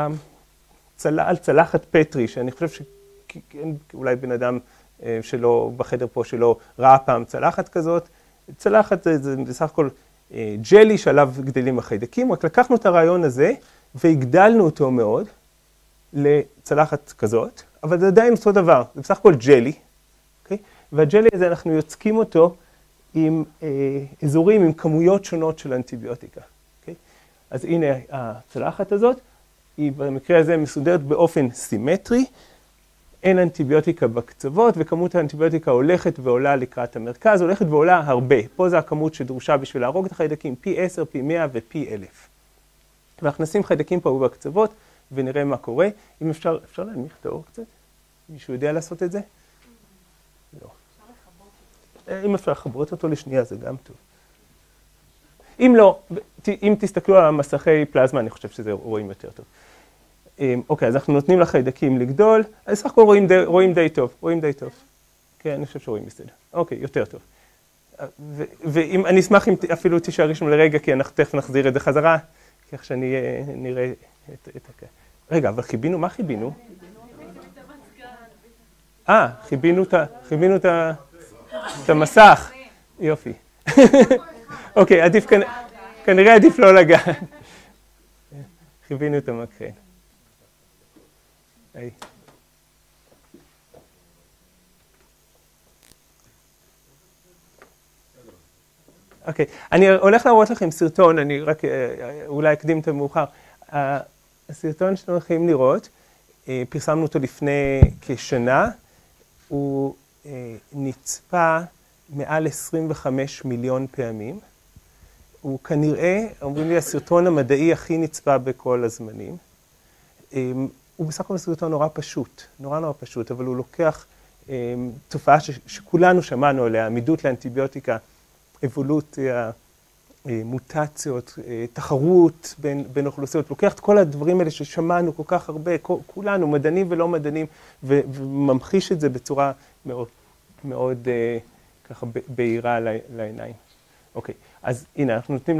צלחת פטרי, שאני חושב שאולי בן אדם שלא בחדר פה שלא ראה פעם צלחת כזאת. צלחת זה בסך הכל ג'לי שעליו גדלים החיידקים, רק לקחנו את הרעיון הזה והגדלנו אותו מאוד לצלחת כזאת, אבל זה עדיין אותו דבר, זה בסך הכל ג'לי, אוקיי? והג'לי הזה אנחנו יוצקים אותו עם אזורים, עם כמויות שונות של אנטיביוטיקה, אוקיי? אז הנה הצלחת הזאת, היא במקרה הזה מסודרת באופן סימטרי, אין אנטיביוטיקה בקצוות, וכמות האנטיביוטיקה הולכת ועולה לקראת המרכז, הולכת ועולה הרבה. פה זה הכמות שדרושה בשביל להרוג את החיידקים, פי 10, פי 100 ופי 1000. ואנחנו נשים חיידקים פה בקצוות, ונראה מה קורה. אם אפשר להנמיך את האור קצת? מישהו יודע לעשות את זה? לא. אם אפשר לחברות אותו לשנייה, זה גם טוב. אם לא, אם תסתכלו על המסכי פלזמה, אני חושב שזה רואים יותר טוב. אוקיי, אז אנחנו נותנים לחיידקים לגדול, אז סך הכל רואים די טוב, כן, אני חושב שרואים בסדר. אוקיי, יותר טוב. ואם אני אשמח אם אפילו תישארי שם לרגע, כי אנחנו תכף נחזיר את זה חזרה, כך שאני נראה את הכלל. רגע, אבל חיבינו, מה חיבינו? חיבינו את המסך. יופי. אוקיי, כנראה עדיף לא לגעת. חיבינו את המקרן. אוקיי, אני הולך להראות לכם סרטון, אני רק אולי אקדים את המאוחר. הסרטון שאתם הולכים לראות פרסמנו אותו לפני כשנה, הוא נצפה מעל 25 מיליון פעמים. הוא כנראה, אומרים לי, הסרטון המדעי הכי נצפה בכל הזמנים. הוא בסך הכל סרטון נורא פשוט, נורא פשוט, אבל הוא לוקח תופעה שכולנו שמענו עליה, עמידות לאנטיביוטיקה, אבולוציה, מוטציות, תחרות בין אוכלוסיות, לוקח את כל הדברים האלה ששמענו כל כך הרבה, כולנו, מדענים ולא מדענים, וממחיש את זה בצורה מאוד ככה בהירה לעיניים. אוקיי, אז הנה, אנחנו נותנים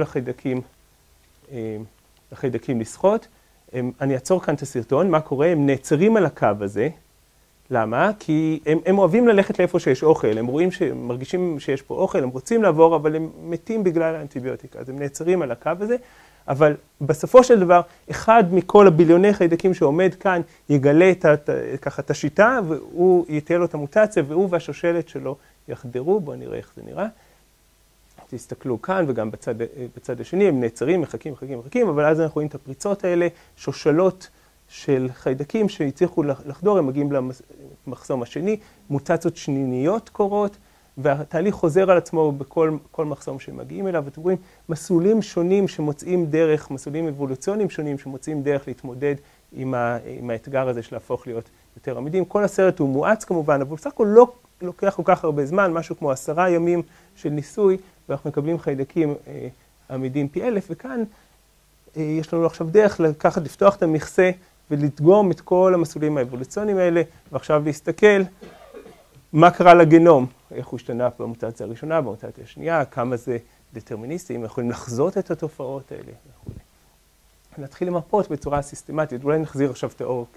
לחיידקים לשחות. אני אעצור כאן את הסרטון, מה קורה? הם נעצרים על הקו הזה. למה? כי הם אוהבים ללכת לאיפה שיש אוכל, הם מרגישים שיש פה אוכל, הם רוצים לעבור, אבל הם מתים בגלל האנטיביוטיקה, אז הם נעצרים על הקו הזה, אבל בסופו של דבר, אחד מכל הביליוני חיידקים שעומד כאן, יגלה ככה את השיטה, והוא ייתן לו את המוטציה, והוא והשושלת שלו יחדרו, בואו נראה איך זה נראה. תסתכלו כאן וגם בצד השני, הם נעצרים, מחכים, אבל אז אנחנו רואים את הפריצות האלה, שושלות של חיידקים שהצליחו לחדור, הם מגיעים למחסום השני, מוטציות שניניות קורות, והתהליך חוזר על עצמו בכל מחסום שהם מגיעים אליו, ואתם רואים מסלולים שונים שמוצאים דרך, מסלולים אבולוציוניים שונים שמוצאים דרך להתמודד עם האתגר הזה של להפוך להיות יותר עמידים. כל הסרט הוא מואץ כמובן, אבל בסך הכל לא לוקח כל כך הרבה זמן, משהו כמו 10 ימים של ניסוי, ואנחנו מקבלים חיידקים עמידים פי 1000, וכאן יש לנו עכשיו דרך לקחת, לפתוח את המכסה ולדגום את כל המסלולים האבולוציוניים האלה, ועכשיו להסתכל מה קרה לגנום, איך הוא השתנה במוטציה הראשונה, במוטציה השנייה, כמה זה דטרמיניסטי, אם יכולים לחזות את התופעות האלה וכו'. נתחיל למפות בצורה סיסטמטית, אולי נחזיר עכשיו את האור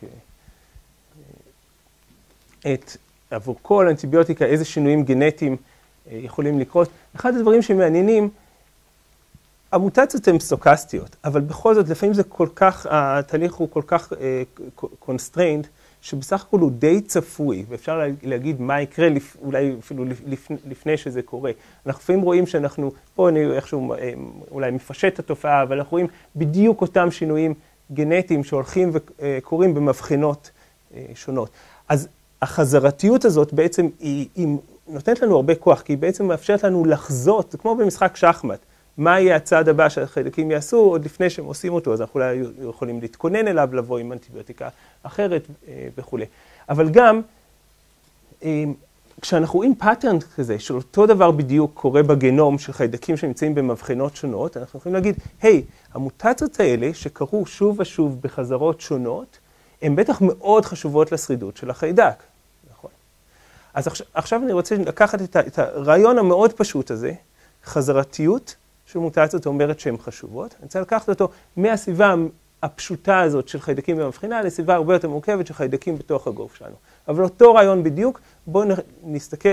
עבור כל אנטיביוטיקה, איזה שינויים גנטיים יכולים לקרות. אחד הדברים שמעניינים, המוטציות הן סטוקסטיות, אבל בכל זאת, לפעמים זה כל כך, התהליך הוא כל כך constrained, שבסך הכל הוא די צפוי, ואפשר להגיד מה יקרה, אולי אפילו לפני שזה קורה. אנחנו לפעמים רואים שאנחנו, פה אני איכשהו אולי מפשט את התופעה, אבל אנחנו רואים בדיוק אותם שינויים גנטיים שהולכים וקורים במבחינות שונות. אז החזרתיות הזאת בעצם היא נותנת לנו הרבה כוח, כי היא בעצם מאפשרת לנו לחזות, כמו במשחק שחמט, מה יהיה הצעד הבא שהחיידקים יעשו עוד לפני שהם עושים אותו, אז אנחנו אולי יכולים להתכונן אליו, לבוא עם אנטיביוטיקה אחרת וכו'. אבל גם, כשאנחנו רואים פאטרן כזה, של אותו דבר בדיוק קורה בגנום של חיידקים שנמצאים במבחינות שונות, אנחנו יכולים להגיד, היי, המוטציות האלה שקרו שוב ושוב בחזרות שונות, הן בטח מאוד חשובות לשרידות של החיידק. נכון. אז עכשיו אני רוצה לקחת את הרעיון המאוד פשוט הזה, חזרתיות, של מוטציות אומרת שהן חשובות. אני רוצה לקחת אותו מהסביבה הפשוטה הזאת של חיידקים במבחינה, לסביבה הרבה יותר מורכבת של חיידקים בתוך הגוף שלנו. אבל אותו רעיון בדיוק, בואו נסתכל,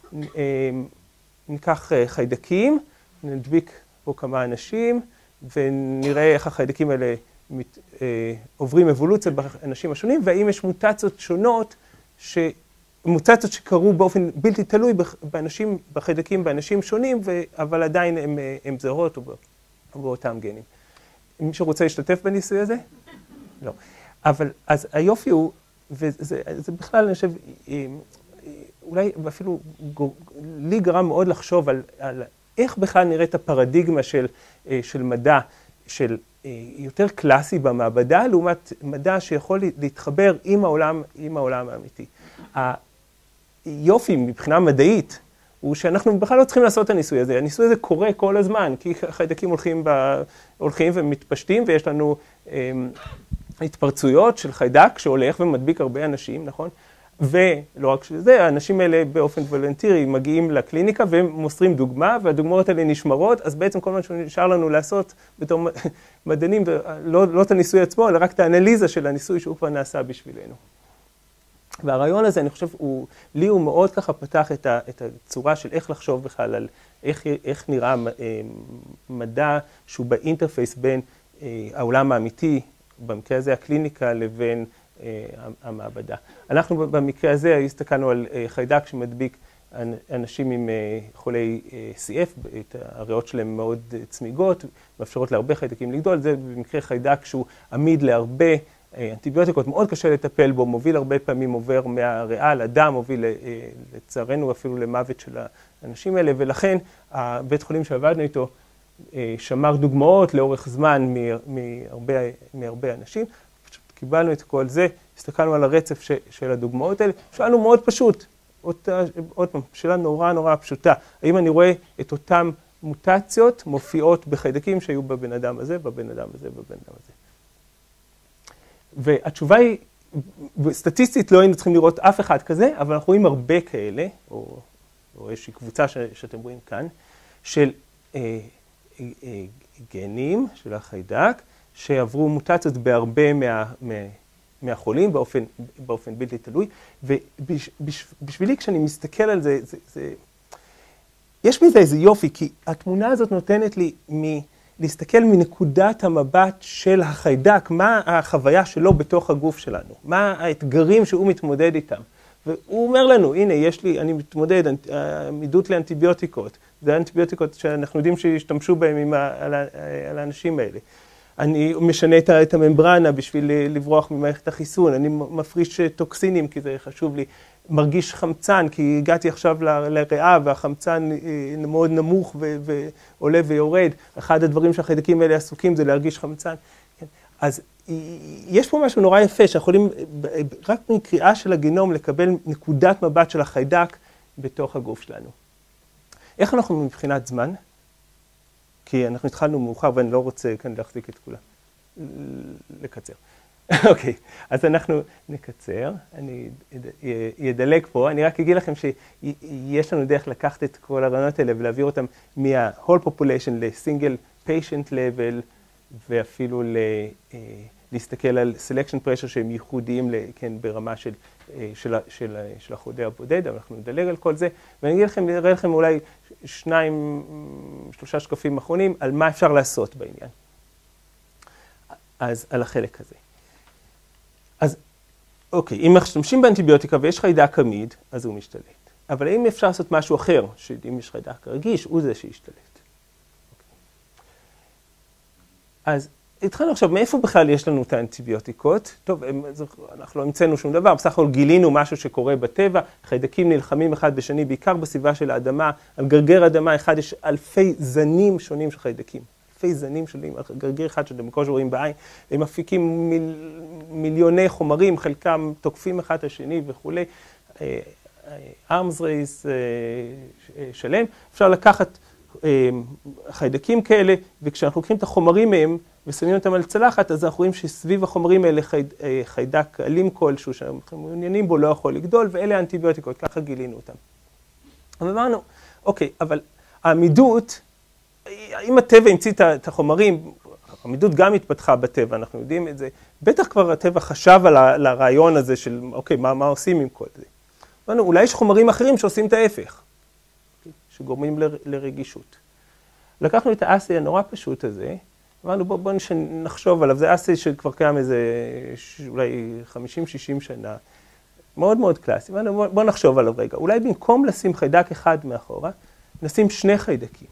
ניקח חיידקים, נדביק פה כמה אנשים, ונראה איך החיידקים האלה עוברים אבולוציה באנשים השונים, והאם יש מוטציות שונות, מוטציות שקרו באופן בלתי תלוי בחיידקים באנשים שונים, אבל עדיין הם זהות או באותם גנים. מישהו רוצה להשתתף בניסוי הזה? לא. אבל אז היופי הוא, וזה בכלל אני חושב, אולי אפילו לי גרם מאוד לחשוב על איך בכלל נראית הפרדיגמה של מדע, של יותר קלאסי במעבדה, לעומת מדע שיכול להתחבר עם העולם האמיתי. היופי מבחינה מדעית הוא שאנחנו בכלל לא צריכים לעשות את הניסוי הזה. הניסוי הזה קורה כל הזמן, כי החיידקים הולכים ומתפשטים, ויש לנו התפרצויות של חיידק שהולך ומדביק הרבה אנשים, נכון? ולא רק שזה, האנשים האלה באופן וולונטרי מגיעים לקליניקה והם מוסרים דוגמה, והדוגמאות האלה נשמרות, אז בעצם כל מה שנשאר לנו לעשות בתור מדענים, לא את הניסוי עצמו, אלא רק את האנליזה של הניסוי שהוא כבר נעשה בשבילנו. והרעיון הזה, אני חושב, לי הוא מאוד ככה פתח את הצורה של איך לחשוב בכלל על איך נראה מדע שהוא באינטרפייס בין העולם האמיתי, במקרה הזה הקליניקה, לבין המעבדה. אנחנו במקרה הזה הסתכלנו על חיידק שמדביק אנשים עם חולי CF, הריאות שלהם מאוד צמיגות, מאפשרות להרבה חיידקים לגדול. זה במקרה חיידק שהוא עמיד להרבה אנטיביוטיקות מאוד קשה לטפל בו, מוביל הרבה פעמים עובר מהריאה לדם, מוביל לצערנו אפילו למוות של האנשים האלה, ולכן הבית חולים שעבדנו איתו שמר דוגמאות לאורך זמן מהרבה אנשים. פשוט קיבלנו את כל זה, הסתכלנו על הרצף של הדוגמאות האלה, שאלנו מאוד פשוט, עוד פעם, שאלה נורא פשוטה, האם אני רואה את אותן מוטציות מופיעות בחיידקים שהיו בבן אדם הזה, בבן אדם הזה, בבן אדם הזה. והתשובה היא, סטטיסטית לא היינו צריכים לראות אף אחד כזה, אבל אנחנו רואים הרבה כאלה, או איזושהי קבוצה שאתם רואים כאן, של גנים של החיידק, שעברו מוטציות בהרבה מהחולים באופן בלתי תלוי, ובשבילי כשאני מסתכל על זה, יש מזה איזה יופי, כי התמונה הזאת נותנת לי להסתכל מנקודת המבט של החיידק, מה החוויה שלו בתוך הגוף שלנו, מה האתגרים שהוא מתמודד איתם. והוא אומר לנו, הנה, אני מתמודד, עמידות לאנטיביוטיקות, זה האנטיביוטיקות שאנחנו יודעים שהשתמשו בהם על האנשים האלה. אני משנה את הממברנה בשביל לברוח ממערכת החיסון, אני מפריש טוקסינים כי זה חשוב לי, מרגיש חמצן כי הגעתי עכשיו לריאה והחמצן מאוד נמוך ועולה ויורד. אחד הדברים שהחיידקים האלה עסוקים זה להרגיש חמצן. אז יש פה משהו נורא יפה שיכולים רק מקריאה של הגנום לקבל נקודת מבט של החיידק בתוך הגוף שלנו. איך אנחנו מבחינת זמן? כי אנחנו התחלנו מאוחר ואני לא רוצה כאן להחזיק את כולם. לקצר. אוקיי, אז אנחנו נקצר, אני אדלג פה, אני רק אגיד לכם שיש לנו דרך לקחת את כל הרעיונות האלה ולהעביר אותם מה-whole population ל-single patient level, ואפילו להסתכל על selection pressure שהם ייחודיים ברמה של החולה הבודד, אבל אנחנו נדלג על כל זה, ואני אראה לכם אולי 2-3 שקפים אחרונים על מה אפשר לעשות בעניין. אז על החלק הזה. אז אוקיי, אם משתמשים באנטיביוטיקה ויש חיידק עמיד, אז הוא משתלט. אבל אם אפשר לעשות משהו אחר, שאם יש חיידק רגיש, הוא זה שישתלט. אז התחלנו עכשיו, מאיפה בכלל יש לנו את האנטיביוטיקות? טוב, אנחנו לא המצאנו שום דבר, בסך הכל גילינו משהו שקורה בטבע, חיידקים נלחמים אחד בשני, בעיקר בסביבה של האדמה, על גרגר אדמה אחד יש אלפי זנים שונים של חיידקים. אלפי זנים שונים, על גרגר אחד שאתם בקושי רואים בעין, הם מפיקים מיליוני חומרים, חלקם תוקפים אחד את השני וכו'. arms race שלם, אפשר לקחת חיידקים כאלה, וכשאנחנו לוקחים את החומרים מהם ושמים אותם על צלחת, אז אנחנו רואים שסביב החומרים האלה חיידק אלים כלשהו שאנחנו מעוניינים בו לא יכול לגדול, ואלה האנטיביוטיקות, ככה גילינו אותם. אבל אמרנו, אוקיי, אבל העמידות, אם הטבע המציא את החומרים, העמידות גם התפתחה בטבע, אנחנו יודעים את זה, בטח כבר הטבע חשב על הרעיון הזה של, אוקיי, מה עושים עם כל זה? אמרנו, אולי יש חומרים אחרים שעושים את ההפך. שגורמים לרגישות. לקחנו את האסי הנורא פשוט הזה, אמרנו בואו נחשוב עליו, זה אסי שכבר קיים איזה אולי 50-60 שנה, מאוד מאוד קלאסי, בואו נחשוב עליו רגע, אולי במקום לשים חיידק אחד מאחורה, נשים 2 חיידקים.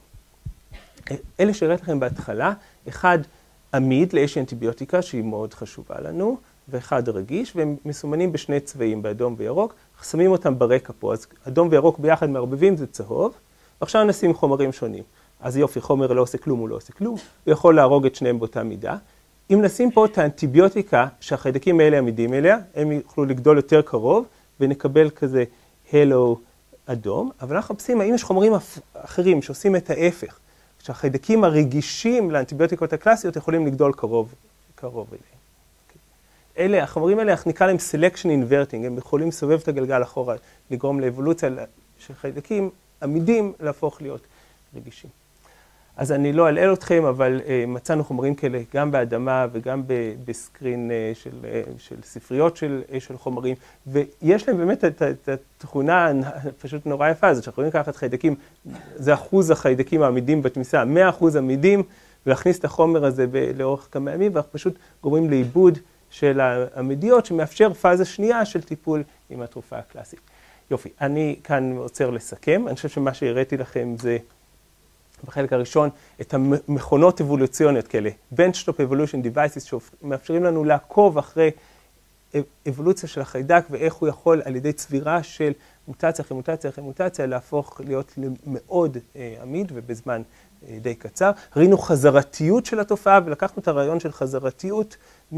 אלה שהראיתי לכם בהתחלה, אחד עמיד לאיזושהי אנטיביוטיקה שהיא מאוד חשובה לנו, ואחד רגיש, והם מסומנים בשני צבעים, באדום וירוק, שמים אותם ברקע פה, אז אדום וירוק ביחד מערבבים זה צהוב, ועכשיו נשים חומרים שונים. אז יופי, חומר לא עושה כלום, הוא לא עושה כלום, הוא יכול להרוג את שניהם באותה מידה. אם נשים פה את האנטיביוטיקה שהחיידקים האלה עמידים אליה, הם יוכלו לגדול יותר קרוב, ונקבל כזה הלו אדום, אבל אנחנו מחפשים האם יש חומרים אחרים שעושים את ההפך, שהחיידקים הרגישים לאנטיביוטיקות הקלאסיות יכולים לגדול קרוב אליהם. אלה, החומרים האלה, אנחנו נקרא להם selection inverting, הם יכולים לסובב את הגלגל אחורה, לגרום לאבולוציה של חיידקים עמידים להפוך להיות רגישים. אז אני לא אלעל אתכם, אבל מצאנו חומרים כאלה גם באדמה וגם בסקרין של ספריות של חומרים, ויש להם באמת את התכונה פשוט נורא יפה, אז שאנחנו יכולים לקחת חיידקים, זה אחוז החיידקים העמידים בתמיסה, 100% עמידים, ולהכניס את החומר הזה לאורך כמה ימים, ואנחנו פשוט גורמים לאיבוד של העמידיות, שמאפשר פאזה שנייה של טיפול עם התרופה הקלאסית. יופי, אני כאן עוצר לסכם, אני חושב שמה שהראיתי לכם זה בחלק הראשון, את המכונות אבולוציוניות כאלה, benchtop evolution devices, שמאפשרים לנו לעקוב אחרי אבולוציה של החיידק, ואיך הוא יכול על ידי צבירה של מוטציה אחרי מוטציה אחרי מוטציה, להפוך להיות מאוד עמיד ובזמן די קצר. ראינו חזרתיות של התופעה, ולקחנו את הרעיון של חזרתיות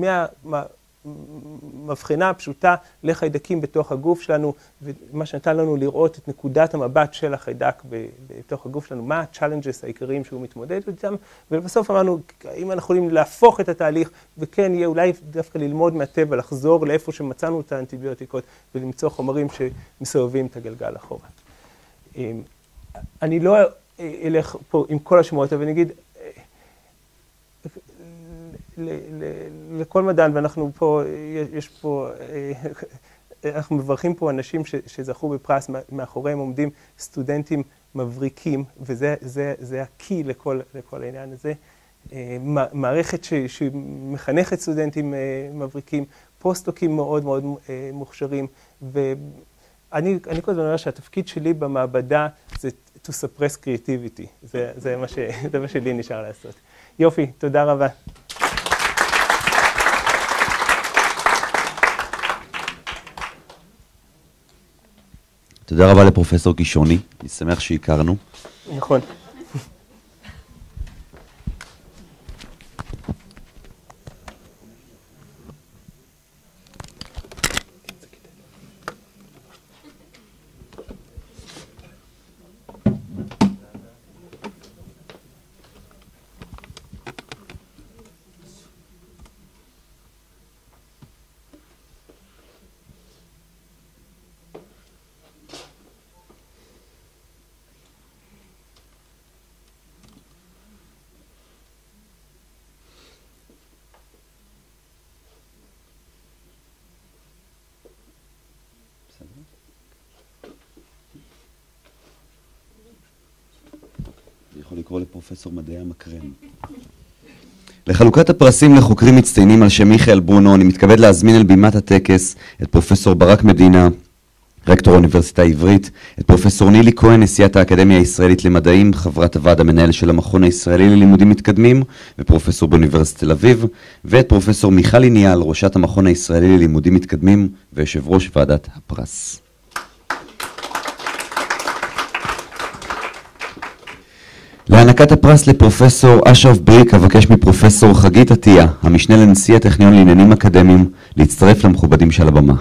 מהמבחנה הפשוטה לחיידקים בתוך הגוף שלנו, ומה שנתן לנו לראות את נקודת המבט של החיידק בתוך הגוף שלנו, מה ה-challenges העיקריים שהוא מתמודד איתם, ובסוף אמרנו, אם אנחנו יכולים להפוך את התהליך, וכן יהיה אולי דווקא ללמוד מהטבע, לחזור לאיפה שמצאנו את האנטיביוטיקות, ולמצוא חומרים שמסובבים את הגלגל אחורה. אני לא אלך פה עם כל השמועות, אבל אני אגיד, לכל מדען, ואנחנו פה, יש פה, אנחנו מברכים פה אנשים שזכו בפרס, מאחוריהם עומדים סטודנטים מבריקים, וזה הקי לכל העניין הזה. מערכת שמחנכת סטודנטים מבריקים, פוסט-דוקים מאוד מאוד מוכשרים, ואני כל הזמן אומר שהתפקיד שלי במעבדה זה to suppress creativity, זה מה שלי נשאר לעשות. יופי, תודה רבה. תודה רבה לפרופסור קישוני, אני שמח שהכרנו. נכון. יכול לקרוא לפרופסור מדעי המקרן. לחלוקת הפרסים לחוקרים מצטיינים על שם מיכאל ברונו, אני מתכבד להזמין אל בימת הטקס את פרופסור ברק מדינה, רקטור האוניברסיטה העברית, את פרופסור נילי כהן, נשיאת האקדמיה הישראלית למדעים, חברת הוועד המנהל של המכון הישראלי ללימודים מתקדמים ופרופסור באוניברסיטת תל אביב, ואת פרופסור מיכל איניאל, ראשת המכון הישראלי ללימודים מתקדמים ויושב ראש ועדת הפרס. להענקת הפרס לפרופסור אשרף בריק אבקש מפרופסור חגית עטיה, המשנה לנשיא הטכניון לעניינים אקדמיים, להצטרף למכובדים של הבמה.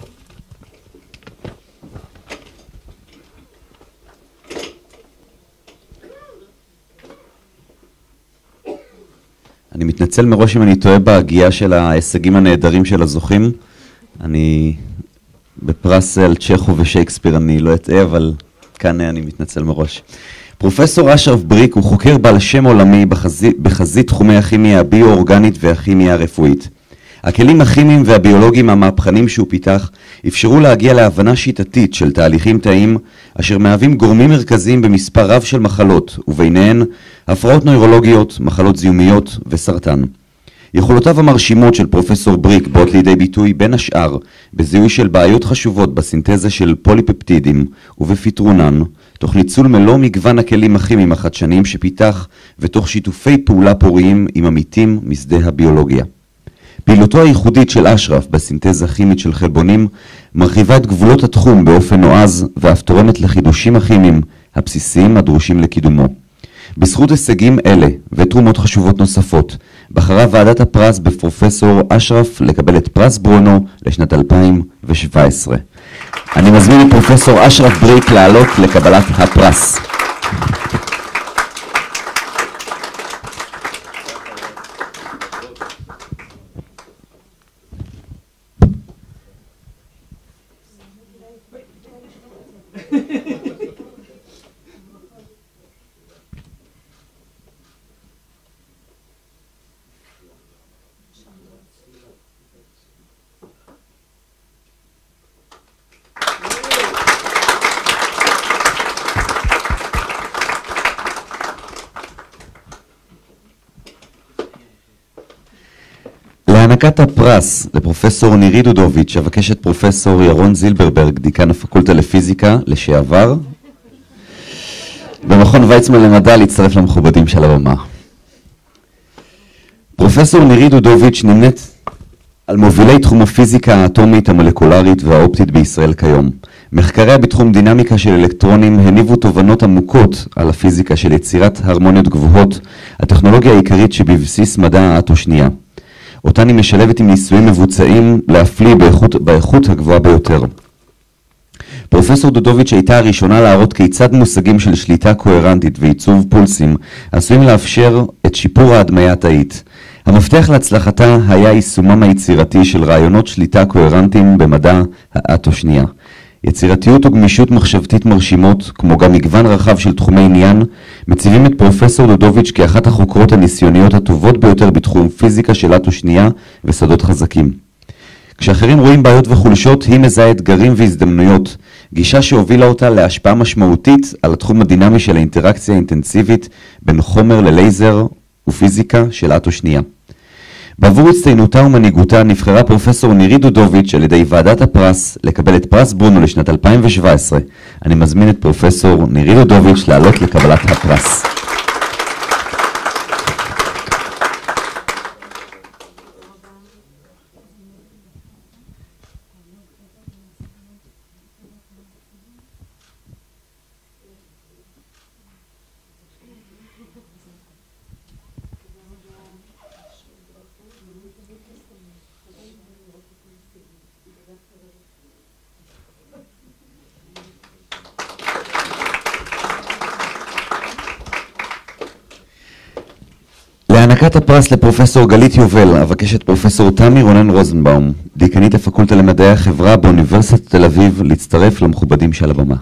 אני מתנצל מראש אם אני טועה בהגייה של ההישגים הנהדרים של הזוכים. אני בפרס על צ'כוב ושייקספיר, אני לא אטעה, אבל כאן אני מתנצל מראש. פרופסור אשרף בריק הוא חוקר בעל שם עולמי בחזית תחומי הכימיה הביו-אורגנית והכימיה הרפואית. הכלים הכימיים והביולוגיים המהפכניים שהוא פיתח אפשרו להגיע להבנה שיטתית של תהליכים תאיים אשר מהווים גורמים מרכזיים במספר רב של מחלות, וביניהן הפרעות נוירולוגיות, מחלות זיהומיות וסרטן. יכולותיו המרשימות של פרופסור בריק באות לידי ביטוי בין השאר בזיהוי של בעיות חשובות בסינתזה של פוליפפטידים ובפתרונן, תוך ניצול מלוא מגוון הכלים הכימיים החדשניים שפיתח ותוך שיתופי פעולה פוריים עם עמיתים משדה הביולוגיה. פעילותו הייחודית של אשרף בסינתזה כימית של חלבונים מרחיבה את גבולות התחום באופן נועז ואף תורמת לחידושים הכימיים הבסיסיים הדרושים לקידומו. בזכות הישגים אלה ותרומות חשובות נוספות בחרה ועדת הפרס בפרופסור אשרף לקבל את פרס ברונו לשנת 2017. אני מזמין את פרופסור אשרף בריק לעלות לקבלת הפרס. להענקת הפרס לפרופסור נירי דודוביץ' אבקש את פרופסור ירון זילברברג, דיקן הפקולטה לפיזיקה לשעבר, במכון ויצמן למדע להצטרף למכובדים של הבמה. פרופסור נירית דודוביץ' נמנית על מובילי תחום הפיזיקה האטומית, המולקולרית והאופטית בישראל כיום. מחקריה בתחום דינמיקה של אלקטרונים הניבו תובנות עמוקות על הפיזיקה של יצירת הרמוניות גבוהות, הטכנולוגיה העיקרית שבבסיס מדע האטו-שנייה. אותן היא משלבת עם ניסויים מבוצעים להפליא באיכות הגבוהה ביותר. פרופסור דודוביץ' הייתה הראשונה להראות כיצד מושגים של שליטה קוהרנטית ועיצוב פולסים עשויים לאפשר את שיפור ההדמיה התאית. המפתח להצלחתה היה יישומם היצירתי של רעיונות שליטה קוהרנטיים במדע האטו-שנייה. יצירתיות וגמישות מחשבתית מרשימות, כמו גם מגוון רחב של תחומי עניין, מציבים את פרופסור דודוביץ' כאחת החוקרות הניסיוניות הטובות ביותר בתחום פיזיקה של אטו-שנייה ושדות חזקים. כשאחרים רואים בעיות וחולשות, היא מזהה אתגרים והזדמנויות, גישה שהובילה אותה להשפעה משמעותית על התחום הדינמי של האינטראקציה האינטנסיבית בין חומר ללייזר ופיזיקה של אטו-שנייה. בעבור הצטיינותה ומנהיגותה נבחרה פרופסור נירית דודוביץ' על ידי ועדת הפרס לקבל את פרס ברונו לשנת 2017. אני מזמין את פרופסור נירית דודוביץ' לעלות לקבלת הפרס. להענקת הפרס לפרופסור גלית יובל, אבקש את פרופסור תמי רונן רוזנבאום, דיקנית הפקולטה למדעי החברה באוניברסיטת תל אביב, להצטרף למכובדים של הבמה.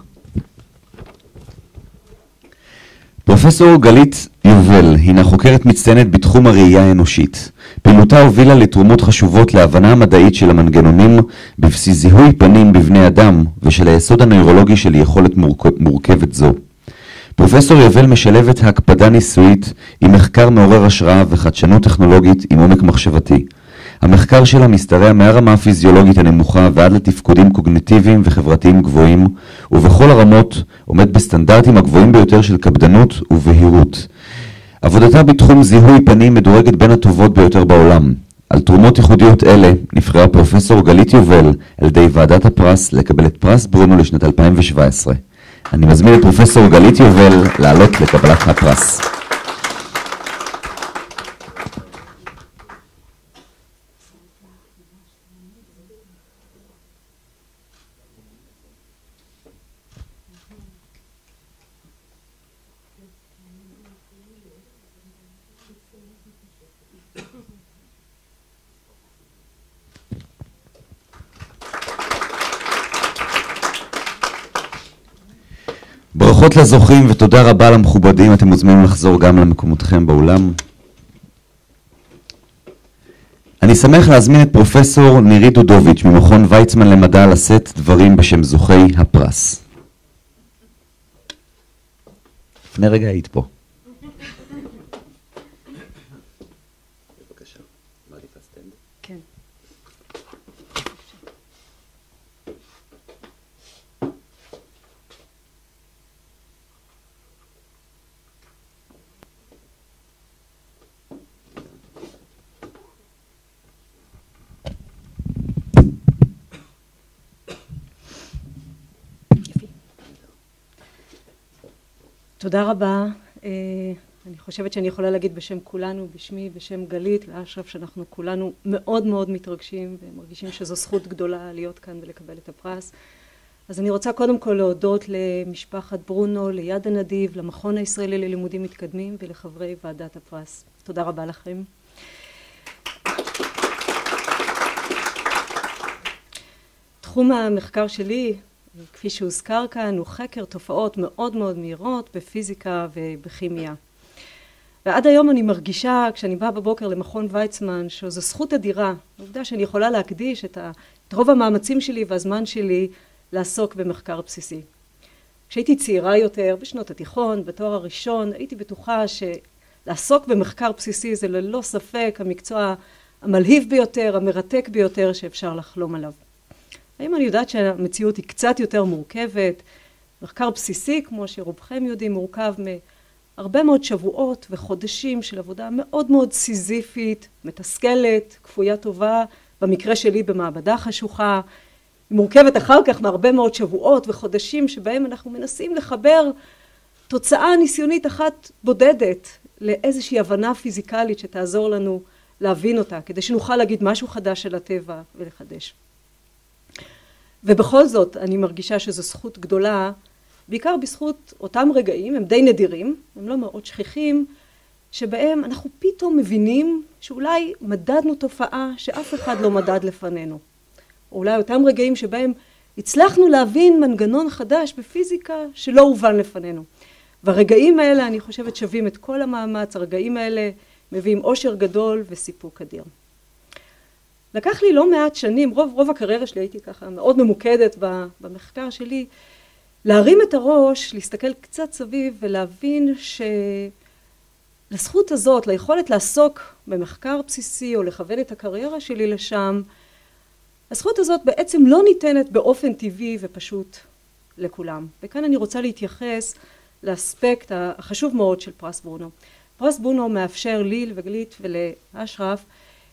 פרופסור גלית יובל הינה חוקרת מצטיינת בתחום הראייה האנושית. פעילותה הובילה לתרומות חשובות להבנה המדעית של המנגנונים בבסיס זיהוי פנים בבני אדם ושל היסוד הנוירולוגי של יכולת מורכבת זו. פרופסור יובל משלבת הקפדה ניסויית עם מחקר מעורר השראה וחדשנות טכנולוגית עם עומק מחשבתי. המחקר שלה משתרע מהרמה הפיזיולוגית הנמוכה ועד לתפקודים קוגניטיביים וחברתיים גבוהים, ובכל הרמות עומד בסטנדרטים הגבוהים ביותר של קפדנות ובהירות. עבודתה בתחום זיהוי פנים מדורגת בין הטובות ביותר בעולם. על תרומות ייחודיות אלה נבחרה פרופסור גלית יובל על ידי ועדת הפרס לקבל את פרס ברונו לשנת 2017. אני מזמין את פרופסור גלית יובל לעלות לקבלת הפרס. ברכות לזוכים ותודה רבה למכובדים, אתם מוזמנים לחזור גם למקומותכם באולם. אני שמח להזמין את פרופסור נירית דודוביץ' ממכון ויצמן למדע לשאת דברים בשם זוכי הפרס. לפני רגע היית פה. בבקשה, מעדיפה סטנד? כן. תודה רבה. אני חושבת שאני יכולה להגיד בשם כולנו, בשמי, בשם גלית ואשרף, שאנחנו כולנו מאוד מאוד מתרגשים ומרגישים שזו זכות גדולה להיות כאן ולקבל את הפרס. אז אני רוצה קודם כל להודות למשפחת ברונו, ליד הנדיב, למכון הישראלי ללימודים מתקדמים ולחברי ועדת הפרס. תודה רבה לכם. תחום המחקר שלי, כפי שהוזכר כאן, הוא חקר תופעות מאוד מאוד מהירות בפיזיקה ובכימיה. ועד היום אני מרגישה, כשאני באה בבוקר למכון ויצמן, שזו זכות אדירה. העובדה שאני יכולה להקדיש את רוב המאמצים שלי והזמן שלי לעסוק במחקר בסיסי. כשהייתי צעירה יותר, בשנות התיכון, בתואר הראשון, הייתי בטוחה שלעסוק במחקר בסיסי זה ללא ספק המקצוע המלהיב ביותר, המרתק ביותר שאפשר לחלום עליו. היום אני יודעת שהמציאות היא קצת יותר מורכבת, מחקר בסיסי, כמו שרובכם יודעים, מורכב מהרבה מאוד שבועות וחודשים של עבודה מאוד מאוד סיזיפית, מתסכלת, כפויה טובה, במקרה שלי במעבדה חשוכה, מורכבת אחר כך מהרבה מאוד שבועות וחודשים שבהם אנחנו מנסים לחבר תוצאה ניסיונית אחת בודדת לאיזושהי הבנה פיזיקלית שתעזור לנו להבין אותה, כדי שנוכל להגיד משהו חדש על הטבע ולחדש. ובכל זאת אני מרגישה שזו זכות גדולה, בעיקר בזכות אותם רגעים, הם די נדירים, הם לא מאוד שכיחים, שבהם אנחנו פתאום מבינים שאולי מדדנו תופעה שאף אחד לא מדד לפנינו. או אולי אותם רגעים שבהם הצלחנו להבין מנגנון חדש בפיזיקה שלא הובן לפנינו. והרגעים האלה אני חושבת שווים את כל המאמץ, הרגעים האלה מביאים אושר גדול וסיפוק אדיר. לקח לי לא מעט שנים, רוב הקריירה שלי הייתי ככה מאוד ממוקדת במחקר שלי, להרים את הראש, להסתכל קצת סביב ולהבין שלזכות הזאת, ליכולת לעסוק במחקר בסיסי או לכוון את הקריירה שלי לשם, הזכות הזאת בעצם לא ניתנת באופן טבעי ופשוט לכולם. וכאן אני רוצה להתייחס לאספקט החשוב מאוד של פרס ברונו. פרס ברונו מאפשר לי וגלית ולאשרף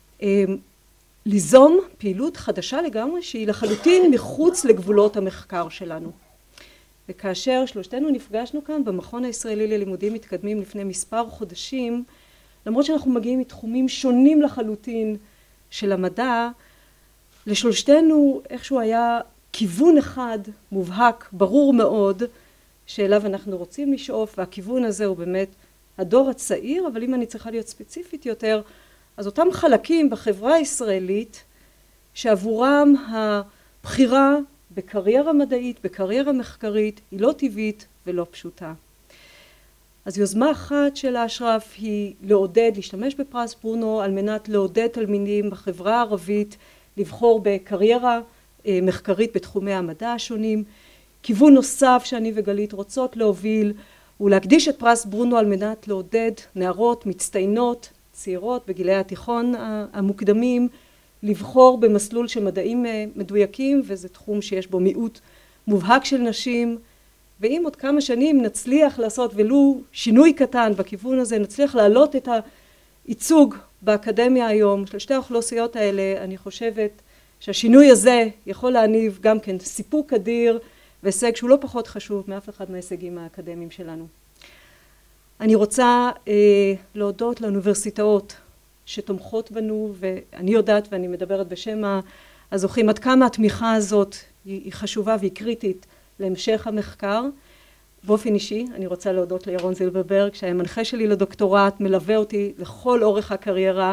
ליזום פעילות חדשה לגמרי שהיא לחלוטין מחוץ לגבולות המחקר שלנו. וכאשר שלושתנו נפגשנו כאן במכון הישראלי ללימודים מתקדמים לפני מספר חודשים, למרות שאנחנו מגיעים מתחומים שונים לחלוטין של המדע, לשלושתנו איכשהו היה כיוון אחד מובהק, ברור מאוד, שאליו אנחנו רוצים לשאוף, והכיוון הזה הוא באמת הדור הצעיר, אבל אם אני צריכה להיות ספציפית יותר, אז אותם חלקים בחברה הישראלית שעבורם הבחירה בקריירה מדעית, בקריירה מחקרית, היא לא טבעית ולא פשוטה. אז יוזמה אחת של אשרף היא לעודד, להשתמש בפרס ברונו על מנת לעודד תלמידים בחברה הערבית לבחור בקריירה מחקרית בתחומי המדע השונים. כיוון נוסף שאני וגלית רוצות להוביל הוא להקדיש את פרס ברונו על מנת לעודד נערות מצטיינות, צעירות בגילי התיכון המוקדמים, לבחור במסלול של מדעים מדויקים, וזה תחום שיש בו מיעוט מובהק של נשים, ואם עוד כמה שנים נצליח לעשות ולו שינוי קטן בכיוון הזה, נצליח להעלות את הייצוג באקדמיה היום של שתי האוכלוסיות האלה, אני חושבת שהשינוי הזה יכול להניב גם כן סיפוק אדיר והישג שהוא לא פחות חשוב מאף אחד מההישגים האקדמיים שלנו. אני רוצה להודות לאוניברסיטאות שתומכות בנו, ואני יודעת ואני מדברת בשם הזוכים עד כמה התמיכה הזאת היא חשובה והיא קריטית להמשך המחקר. באופן אישי אני רוצה להודות לירון זילברברג שהמנחה שלי לדוקטורט מלווה אותי לכל אורך הקריירה.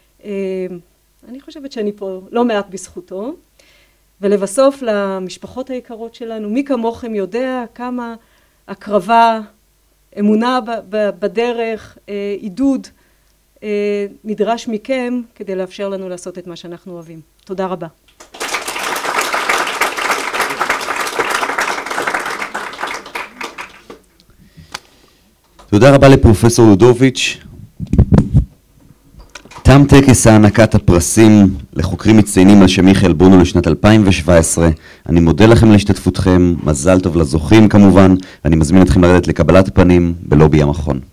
אני חושבת שאני פה לא מעט בזכותו. ולבסוף למשפחות היקרות שלנו, מי כמוכם יודע כמה הקרבה, אמונה בדרך, עידוד נדרש מכם כדי לאפשר לנו לעשות את מה שאנחנו אוהבים. תודה רבה. תודה רבה לפרופסור דודוביץ'. תם טקס הענקת הפרסים לחוקרים מצטיינים על שם מיכאל ברונו לשנת 2017. אני מודה לכם להשתתפותכם, מזל טוב לזוכים כמובן, ואני מזמין אתכם לרדת לקבלת פנים בלובי המכון.